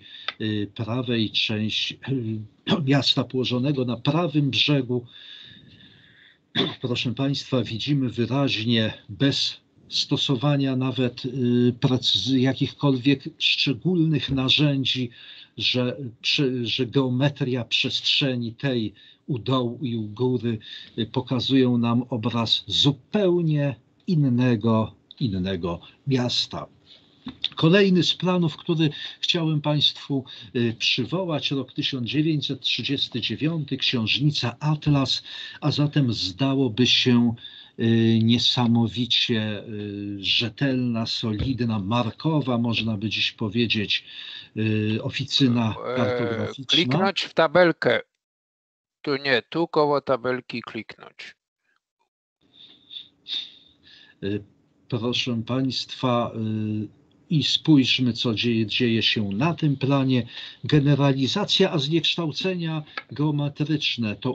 miasta położonego na prawym brzegu. Proszę Państwa, widzimy wyraźnie, bez stosowania nawet jakichkolwiek szczególnych narzędzi, że geometria przestrzeni tej u dołu i u góry pokazują nam obraz zupełnie innego miasta. Kolejny z planów, który chciałem Państwu przywołać, rok 1939, Książnica Atlas, a zatem zdałoby się niesamowicie rzetelna, solidna, markowa, można by dziś powiedzieć, oficyna kartograficzna. Kliknąć w tabelkę. Tu nie, tu koło tabelki kliknąć. Proszę Państwa, i spójrzmy, co dzieje się na tym planie. Generalizacja, a zniekształcenia geometryczne, to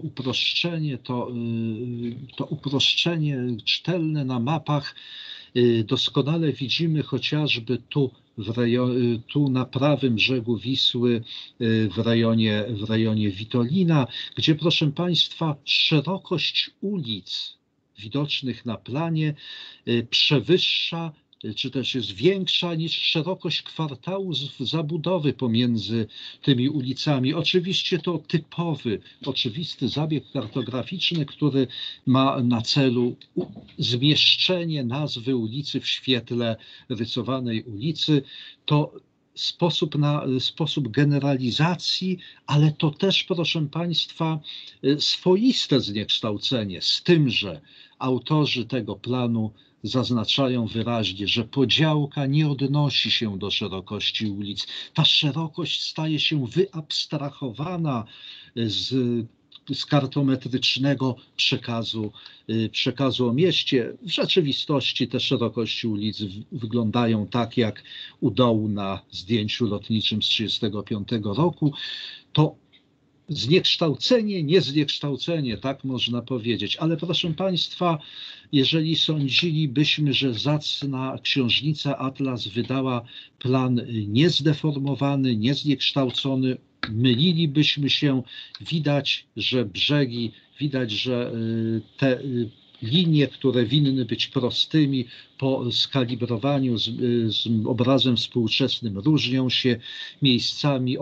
uproszczenie czytelne na mapach. Doskonale widzimy chociażby tu na prawym brzegu Wisły, w rejonie Witolina, gdzie, proszę Państwa, szerokość ulic widocznych na planie przewyższa, czy też jest większa niż szerokość kwartału zabudowy pomiędzy tymi ulicami. Oczywiście to oczywisty zabieg kartograficzny, który ma na celu zmieszczenie nazwy ulicy w świetle rysowanej ulicy. To sposób generalizacji, ale to też, proszę Państwa, swoiste zniekształcenie, z tym, że autorzy tego planu zaznaczają wyraźnie, że podziałka nie odnosi się do szerokości ulic. Ta szerokość staje się wyabstrahowana z kartometrycznego przekazu o mieście. W rzeczywistości te szerokości ulic wyglądają tak, jak u dołu na zdjęciu lotniczym z 1935 roku. To zniekształcenie, niezniekształcenie, tak można powiedzieć. Ale proszę Państwa, jeżeli sądzilibyśmy, że zacna książnica Atlas wydała plan niezdeformowany, niezniekształcony, mylilibyśmy się. Widać, że brzegi, że te linie, które winny być prostymi, po skalibrowaniu z obrazem współczesnym różnią się miejscami,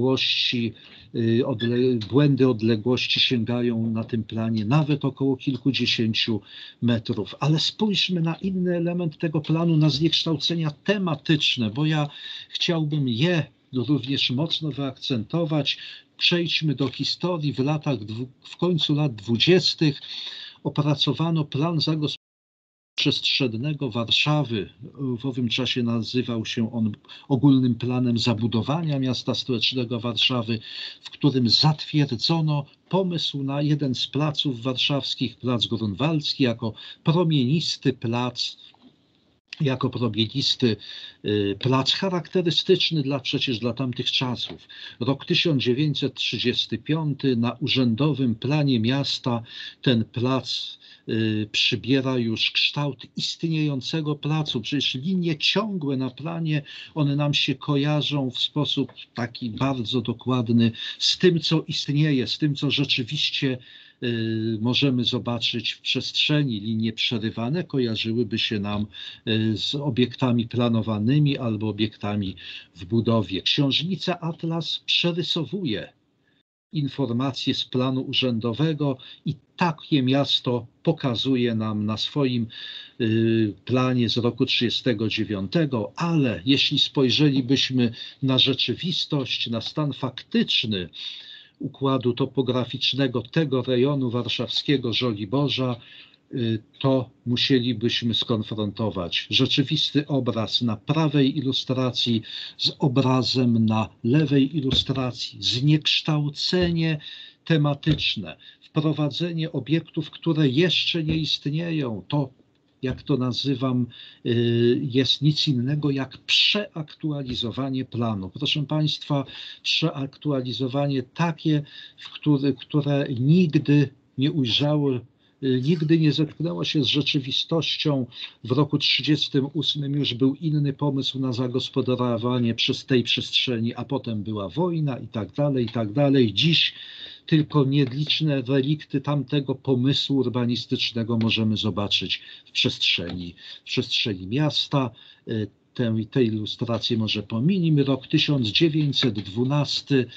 błędy odległości sięgają na tym planie nawet około kilkudziesięciu metrów. Ale spójrzmy na inny element tego planu, na zniekształcenia tematyczne, bo ja chciałbym je również mocno wyakcentować. Przejdźmy do historii. W końcu lat 20. opracowano plan zagospodarowania przestrzennego Warszawy. W owym czasie nazywał się on ogólnym planem zabudowania miasta stołecznego Warszawy, w którym zatwierdzono pomysł na jeden z placów warszawskich, plac Grunwaldzki, jako promienisty plac charakterystyczny przecież dla tamtych czasów. Rok 1935, na urzędowym planie miasta ten plac przybiera już kształt istniejącego placu. Przecież linie ciągłe na planie, one nam się kojarzą w sposób taki bardzo dokładny z tym, co istnieje, z tym, co rzeczywiście możemy zobaczyć w przestrzeni. Linie przerywane kojarzyłyby się nam z obiektami planowanymi albo obiektami w budowie. Książnica Atlas przerysowuje informacje z planu urzędowego i takie miasto pokazuje nam na swoim planie z roku 1939, ale jeśli spojrzelibyśmy na rzeczywistość, na stan faktyczny układu topograficznego tego rejonu warszawskiego Żoliborza, to musielibyśmy skonfrontować rzeczywisty obraz na prawej ilustracji z obrazem na lewej ilustracji, zniekształcenie tematyczne, wprowadzenie obiektów, które jeszcze nie istnieją. To, jak to nazywam, jest nic innego jak przeaktualizowanie planu. Proszę Państwa, przeaktualizowanie takie, które nigdy nie ujrzało, nigdy nie zetknęło się z rzeczywistością. W roku 1938 już był inny pomysł na zagospodarowanie przez tej przestrzeni, a potem była wojna i tak dalej. Dziś tylko nieliczne relikty tamtego pomysłu urbanistycznego możemy zobaczyć w przestrzeni miasta. Tę ilustrację może pominimy. Rok 1912.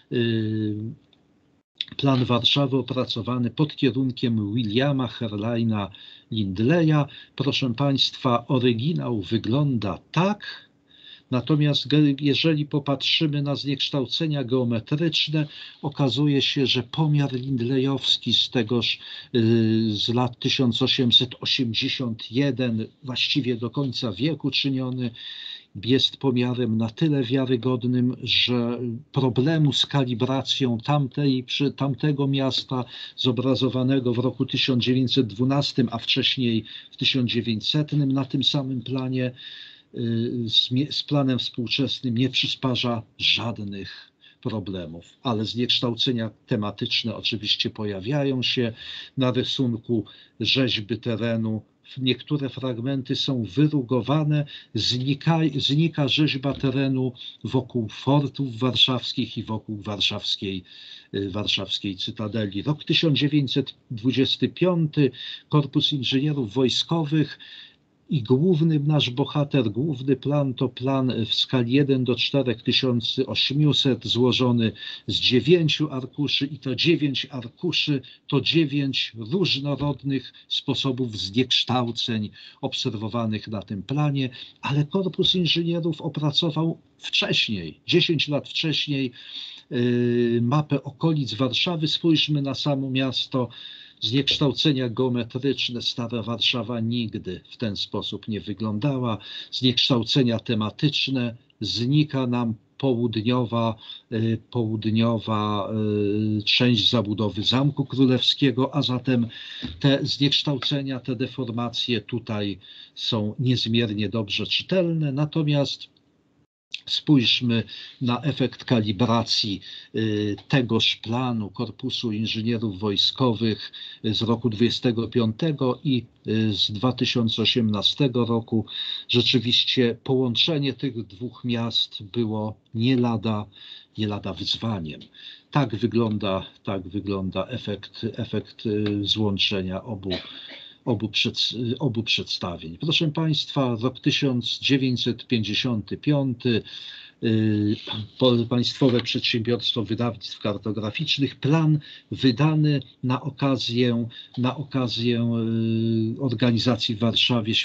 Plan Warszawy opracowany pod kierunkiem Williama Herlaina Lindleya. Proszę Państwa, oryginał wygląda tak, Natomiast jeżeli popatrzymy na zniekształcenia geometryczne, okazuje się, że pomiar lindlejowski z lat 1881, właściwie do końca wieku czyniony, jest pomiarem na tyle wiarygodnym, że problemu z kalibracją tamtego miasta zobrazowanego w roku 1912, a wcześniej w 1900 na tym samym planie z planem współczesnym nie przysparza żadnych problemów, ale zniekształcenia tematyczne oczywiście pojawiają się na rysunku, rzeźby terenu. Niektóre fragmenty są wyrugowane, znika rzeźba terenu wokół fortów warszawskich i wokół warszawskiej cytadeli. Rok 1925, Korpus Inżynierów Wojskowych i nasz bohater, główny plan to plan w skali 1:4800 złożony z 9 arkuszy i to 9 arkuszy to 9 różnorodnych sposobów zniekształceń obserwowanych na tym planie, ale Korpus Inżynierów opracował wcześniej, 10 lat wcześniej, mapę okolic Warszawy. Spójrzmy na samo miasto. Zniekształcenia geometryczne, Stara Warszawa nigdy w ten sposób nie wyglądała. Zniekształcenia tematyczne, znika nam południowa część zabudowy Zamku Królewskiego, a zatem te zniekształcenia, te deformacje tutaj są niezmiernie dobrze czytelne. Natomiast spójrzmy na efekt kalibracji tegoż planu Korpusu Inżynierów Wojskowych z roku 25 i z 2018 roku. Rzeczywiście połączenie tych dwóch miast było nie lada wyzwaniem. Tak wygląda efekt złączenia obu przedstawień. Proszę Państwa, rok 1955, Państwowe Przedsiębiorstwo Wydawnictw Kartograficznych, plan wydany na okazję organizacji w Warszawie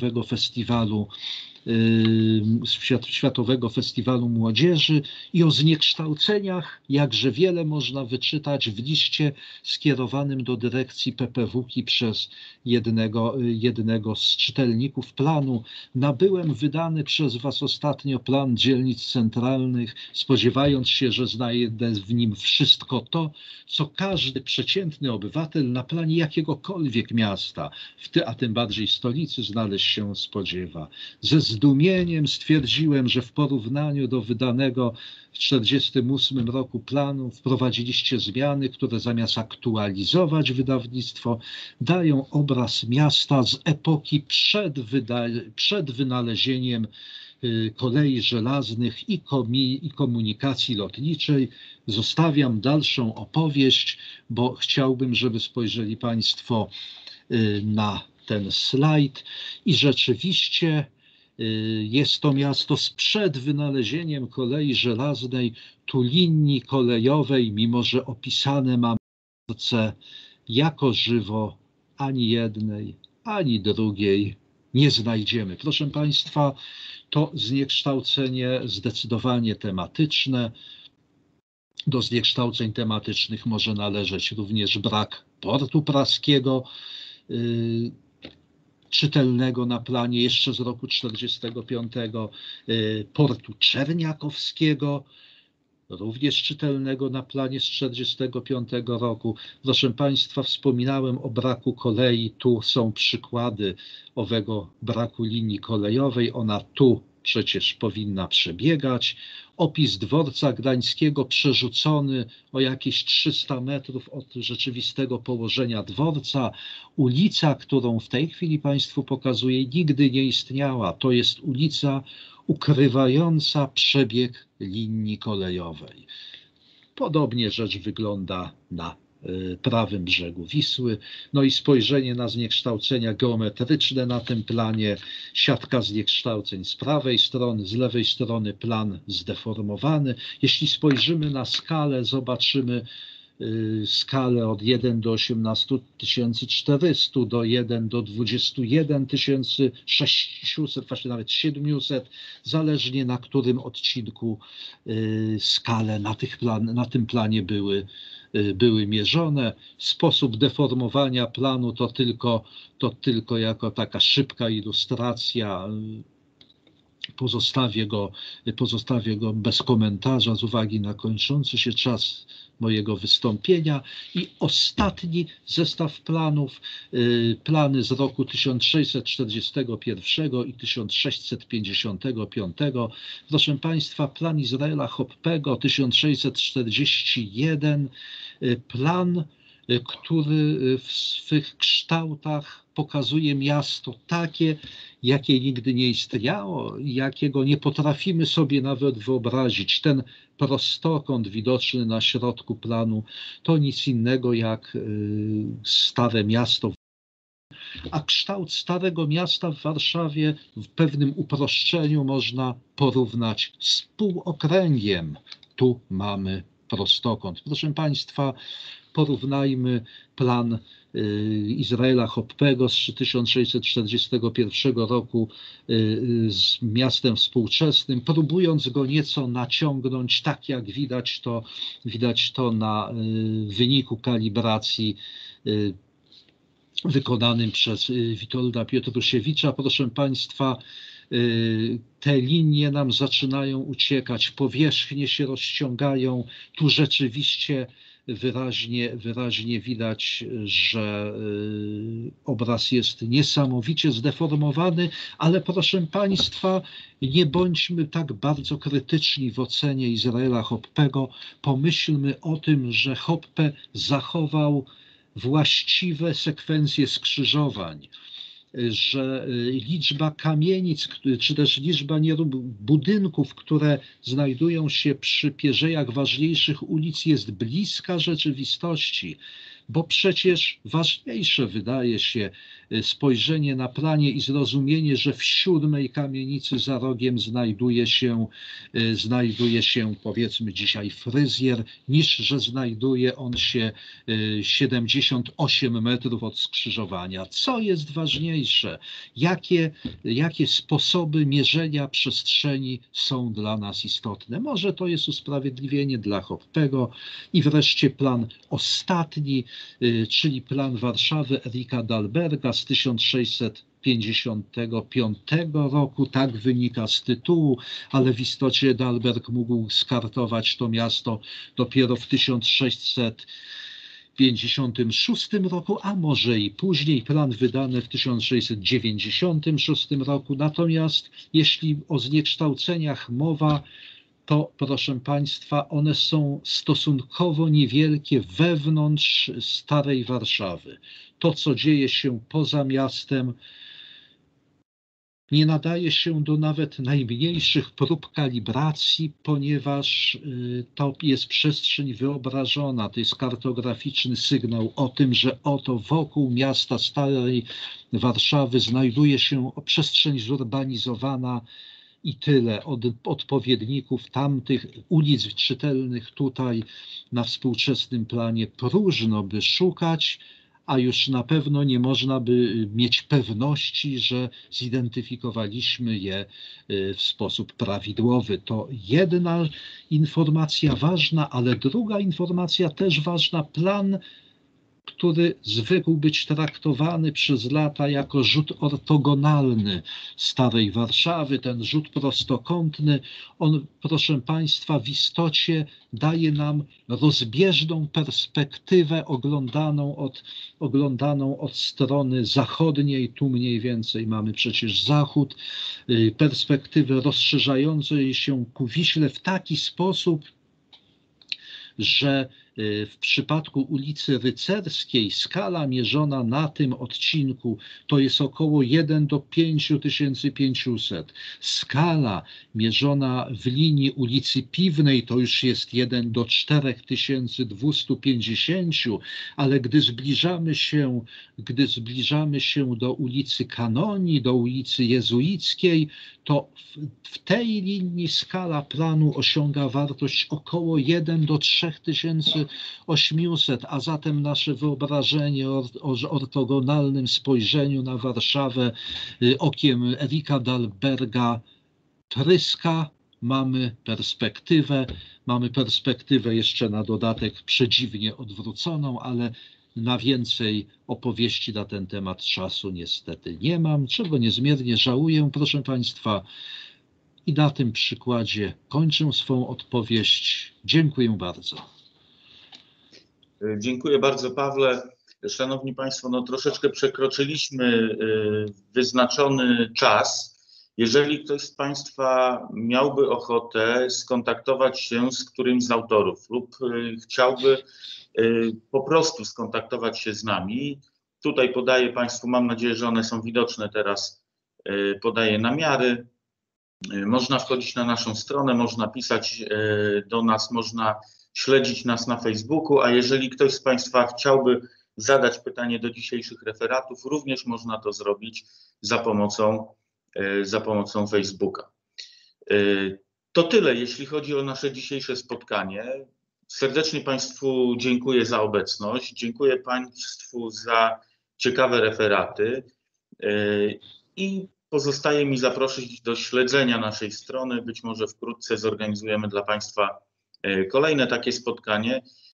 Światowego Festiwalu Młodzieży i o zniekształceniach jakże wiele można wyczytać w liście skierowanym do dyrekcji PPWki przez jednego z czytelników planu. Nabyłem wydany przez Was ostatnio plan dzielnic centralnych, spodziewając się, że znajdę w nim wszystko to, co każdy przeciętny obywatel na planie jakiegokolwiek miasta, a tym bardziej stolicy, znaleźć się spodziewa. Ze zdumieniem stwierdziłem, że w porównaniu do wydanego w 1948 roku planu wprowadziliście zmiany, które zamiast aktualizować wydawnictwo, dają obraz miasta z epoki przed wynalezieniem kolei żelaznych i komunikacji lotniczej. Zostawiam dalszą opowieść, bo chciałbym, żeby spojrzeli Państwo na ten slajd i rzeczywiście jest to miasto sprzed wynalezieniem kolei żelaznej, tu linii kolejowej, mimo że opisane mam jako żywo ani jednej, ani drugiej nie znajdziemy. Proszę Państwa, to zniekształcenie zdecydowanie tematyczne. Do zniekształceń tematycznych może należeć również brak portu praskiego, czytelnego na planie jeszcze z roku 1945, portu czerniakowskiego, również czytelnego na planie z 1945 roku. Proszę Państwa, wspominałem o braku kolei. Tu są przykłady owego braku linii kolejowej. Ona tu przecież powinna przebiegać. Opis dworca gdańskiego przerzucony o jakieś 300 metrów od rzeczywistego położenia dworca. Ulica, którą w tej chwili Państwu pokazuję, nigdy nie istniała. To jest ulica ukrywająca przebieg linii kolejowej. Podobnie rzecz wygląda na prawym brzegu Wisły. No i spojrzenie na zniekształcenia geometryczne na tym planie, siatka zniekształceń z prawej strony, z lewej strony plan zdeformowany. Jeśli spojrzymy na skalę, zobaczymy skalę od 1 do 18 400 do 1 do 21 600, właśnie nawet 700, zależnie na którym odcinku skale na tym planie były mierzone. Sposób deformowania planu to tylko jako taka szybka ilustracja. Pozostawię go bez komentarza z uwagi na kończący się czas mojego wystąpienia. I ostatni zestaw planów, plany z roku 1641 i 1655. Proszę Państwa, plan Izraela Hoppego 1641, plan, który w swych kształtach pokazuje miasto takie, jakie nigdy nie istniało, jakiego nie potrafimy sobie nawet wyobrazić. Ten prostokąt widoczny na środku planu to nic innego jak Stare Miasto. A kształt Starego Miasta w Warszawie w pewnym uproszczeniu można porównać z półokręgiem. Tu mamy prostokąt. Proszę Państwa, porównajmy plan Izraela Hoppego z 1641 roku z miastem współczesnym, próbując go nieco naciągnąć, tak jak widać to na wyniku kalibracji wykonanym przez Witolda Piotrusiewicza. Proszę Państwa, te linie nam zaczynają uciekać, powierzchnie się rozciągają. Tu rzeczywiście wyraźnie widać, że obraz jest niesamowicie zdeformowany, ale proszę Państwa, nie bądźmy tak bardzo krytyczni w ocenie Izraela Hoppego. Pomyślmy o tym, że Hoppe zachował właściwe sekwencje skrzyżowań, że liczba kamienic, czy też liczba budynków, które znajdują się przy pierzejach ważniejszych ulic, jest bliska rzeczywistości, bo przecież ważniejsze wydaje się spojrzenie na planie i zrozumienie, że w 7. kamienicy za rogiem znajduje się powiedzmy dzisiaj fryzjer, niż że znajduje on się 78 metrów od skrzyżowania. Co jest ważniejsze? Jakie sposoby mierzenia przestrzeni są dla nas istotne? Może to jest usprawiedliwienie dla Hoppego. I wreszcie plan ostatni, czyli plan Warszawy Erika Dahlberga z 1655 roku, tak wynika z tytułu, ale w istocie Dahlberg mógł skartować to miasto dopiero w 1656 roku, a może i później, plan wydany w 1696 roku. Natomiast jeśli o zniekształceniach mowa, to proszę Państwa, one są stosunkowo niewielkie wewnątrz Starej Warszawy. To, co dzieje się poza miastem, nie nadaje się do nawet najmniejszych prób kalibracji, ponieważ to jest przestrzeń wyobrażona, to jest kartograficzny sygnał o tym, że oto wokół miasta Starej Warszawy znajduje się przestrzeń zurbanizowana i tyle. Od odpowiedników tamtych ulic czytelnych tutaj na współczesnym planie próżno by szukać, a już na pewno nie można by mieć pewności, że zidentyfikowaliśmy je w sposób prawidłowy. To jedna informacja ważna, ale druga informacja też ważna. Plan, który zwykł być traktowany przez lata jako rzut ortogonalny Starej Warszawy, ten rzut prostokątny, on, proszę Państwa, w istocie daje nam rozbieżną perspektywę oglądaną od strony zachodniej, tu mniej więcej mamy przecież zachód, perspektywę rozszerzającej się ku Wiśle w taki sposób, że w przypadku ulicy Rycerskiej skala mierzona na tym odcinku to jest około 1 do 5500. Skala mierzona w linii ulicy Piwnej to już jest 1 do 4250, ale gdy zbliżamy się do ulicy Kanonii, do ulicy Jezuickiej, to w tej linii skala planu osiąga wartość około 1 do 3000 800, a zatem nasze wyobrażenie o ortogonalnym spojrzeniu na Warszawę okiem Erika Dahlberga tryska. Mamy perspektywę jeszcze na dodatek przedziwnie odwróconą, ale na więcej opowieści na ten temat czasu niestety nie mam, czego niezmiernie żałuję, proszę Państwa. I na tym przykładzie kończę swą odpowiedź. Dziękuję bardzo. Dziękuję bardzo, Pawle. Szanowni Państwo, no troszeczkę przekroczyliśmy wyznaczony czas. Jeżeli ktoś z Państwa miałby ochotę skontaktować się z którymś z autorów lub chciałby po prostu skontaktować się z nami, tutaj podaję Państwu, mam nadzieję, że one są widoczne teraz, podaję namiary. Można wchodzić na naszą stronę, można pisać do nas, można śledzić nas na Facebooku, a jeżeli ktoś z Państwa chciałby zadać pytanie do dzisiejszych referatów, również można to zrobić za pomocą Facebooka. To tyle, jeśli chodzi o nasze dzisiejsze spotkanie. Serdecznie Państwu dziękuję za obecność, dziękuję Państwu za ciekawe referaty i pozostaje mi zaprosić do śledzenia naszej strony. Być może wkrótce zorganizujemy dla Państwa kolejne takie spotkanie.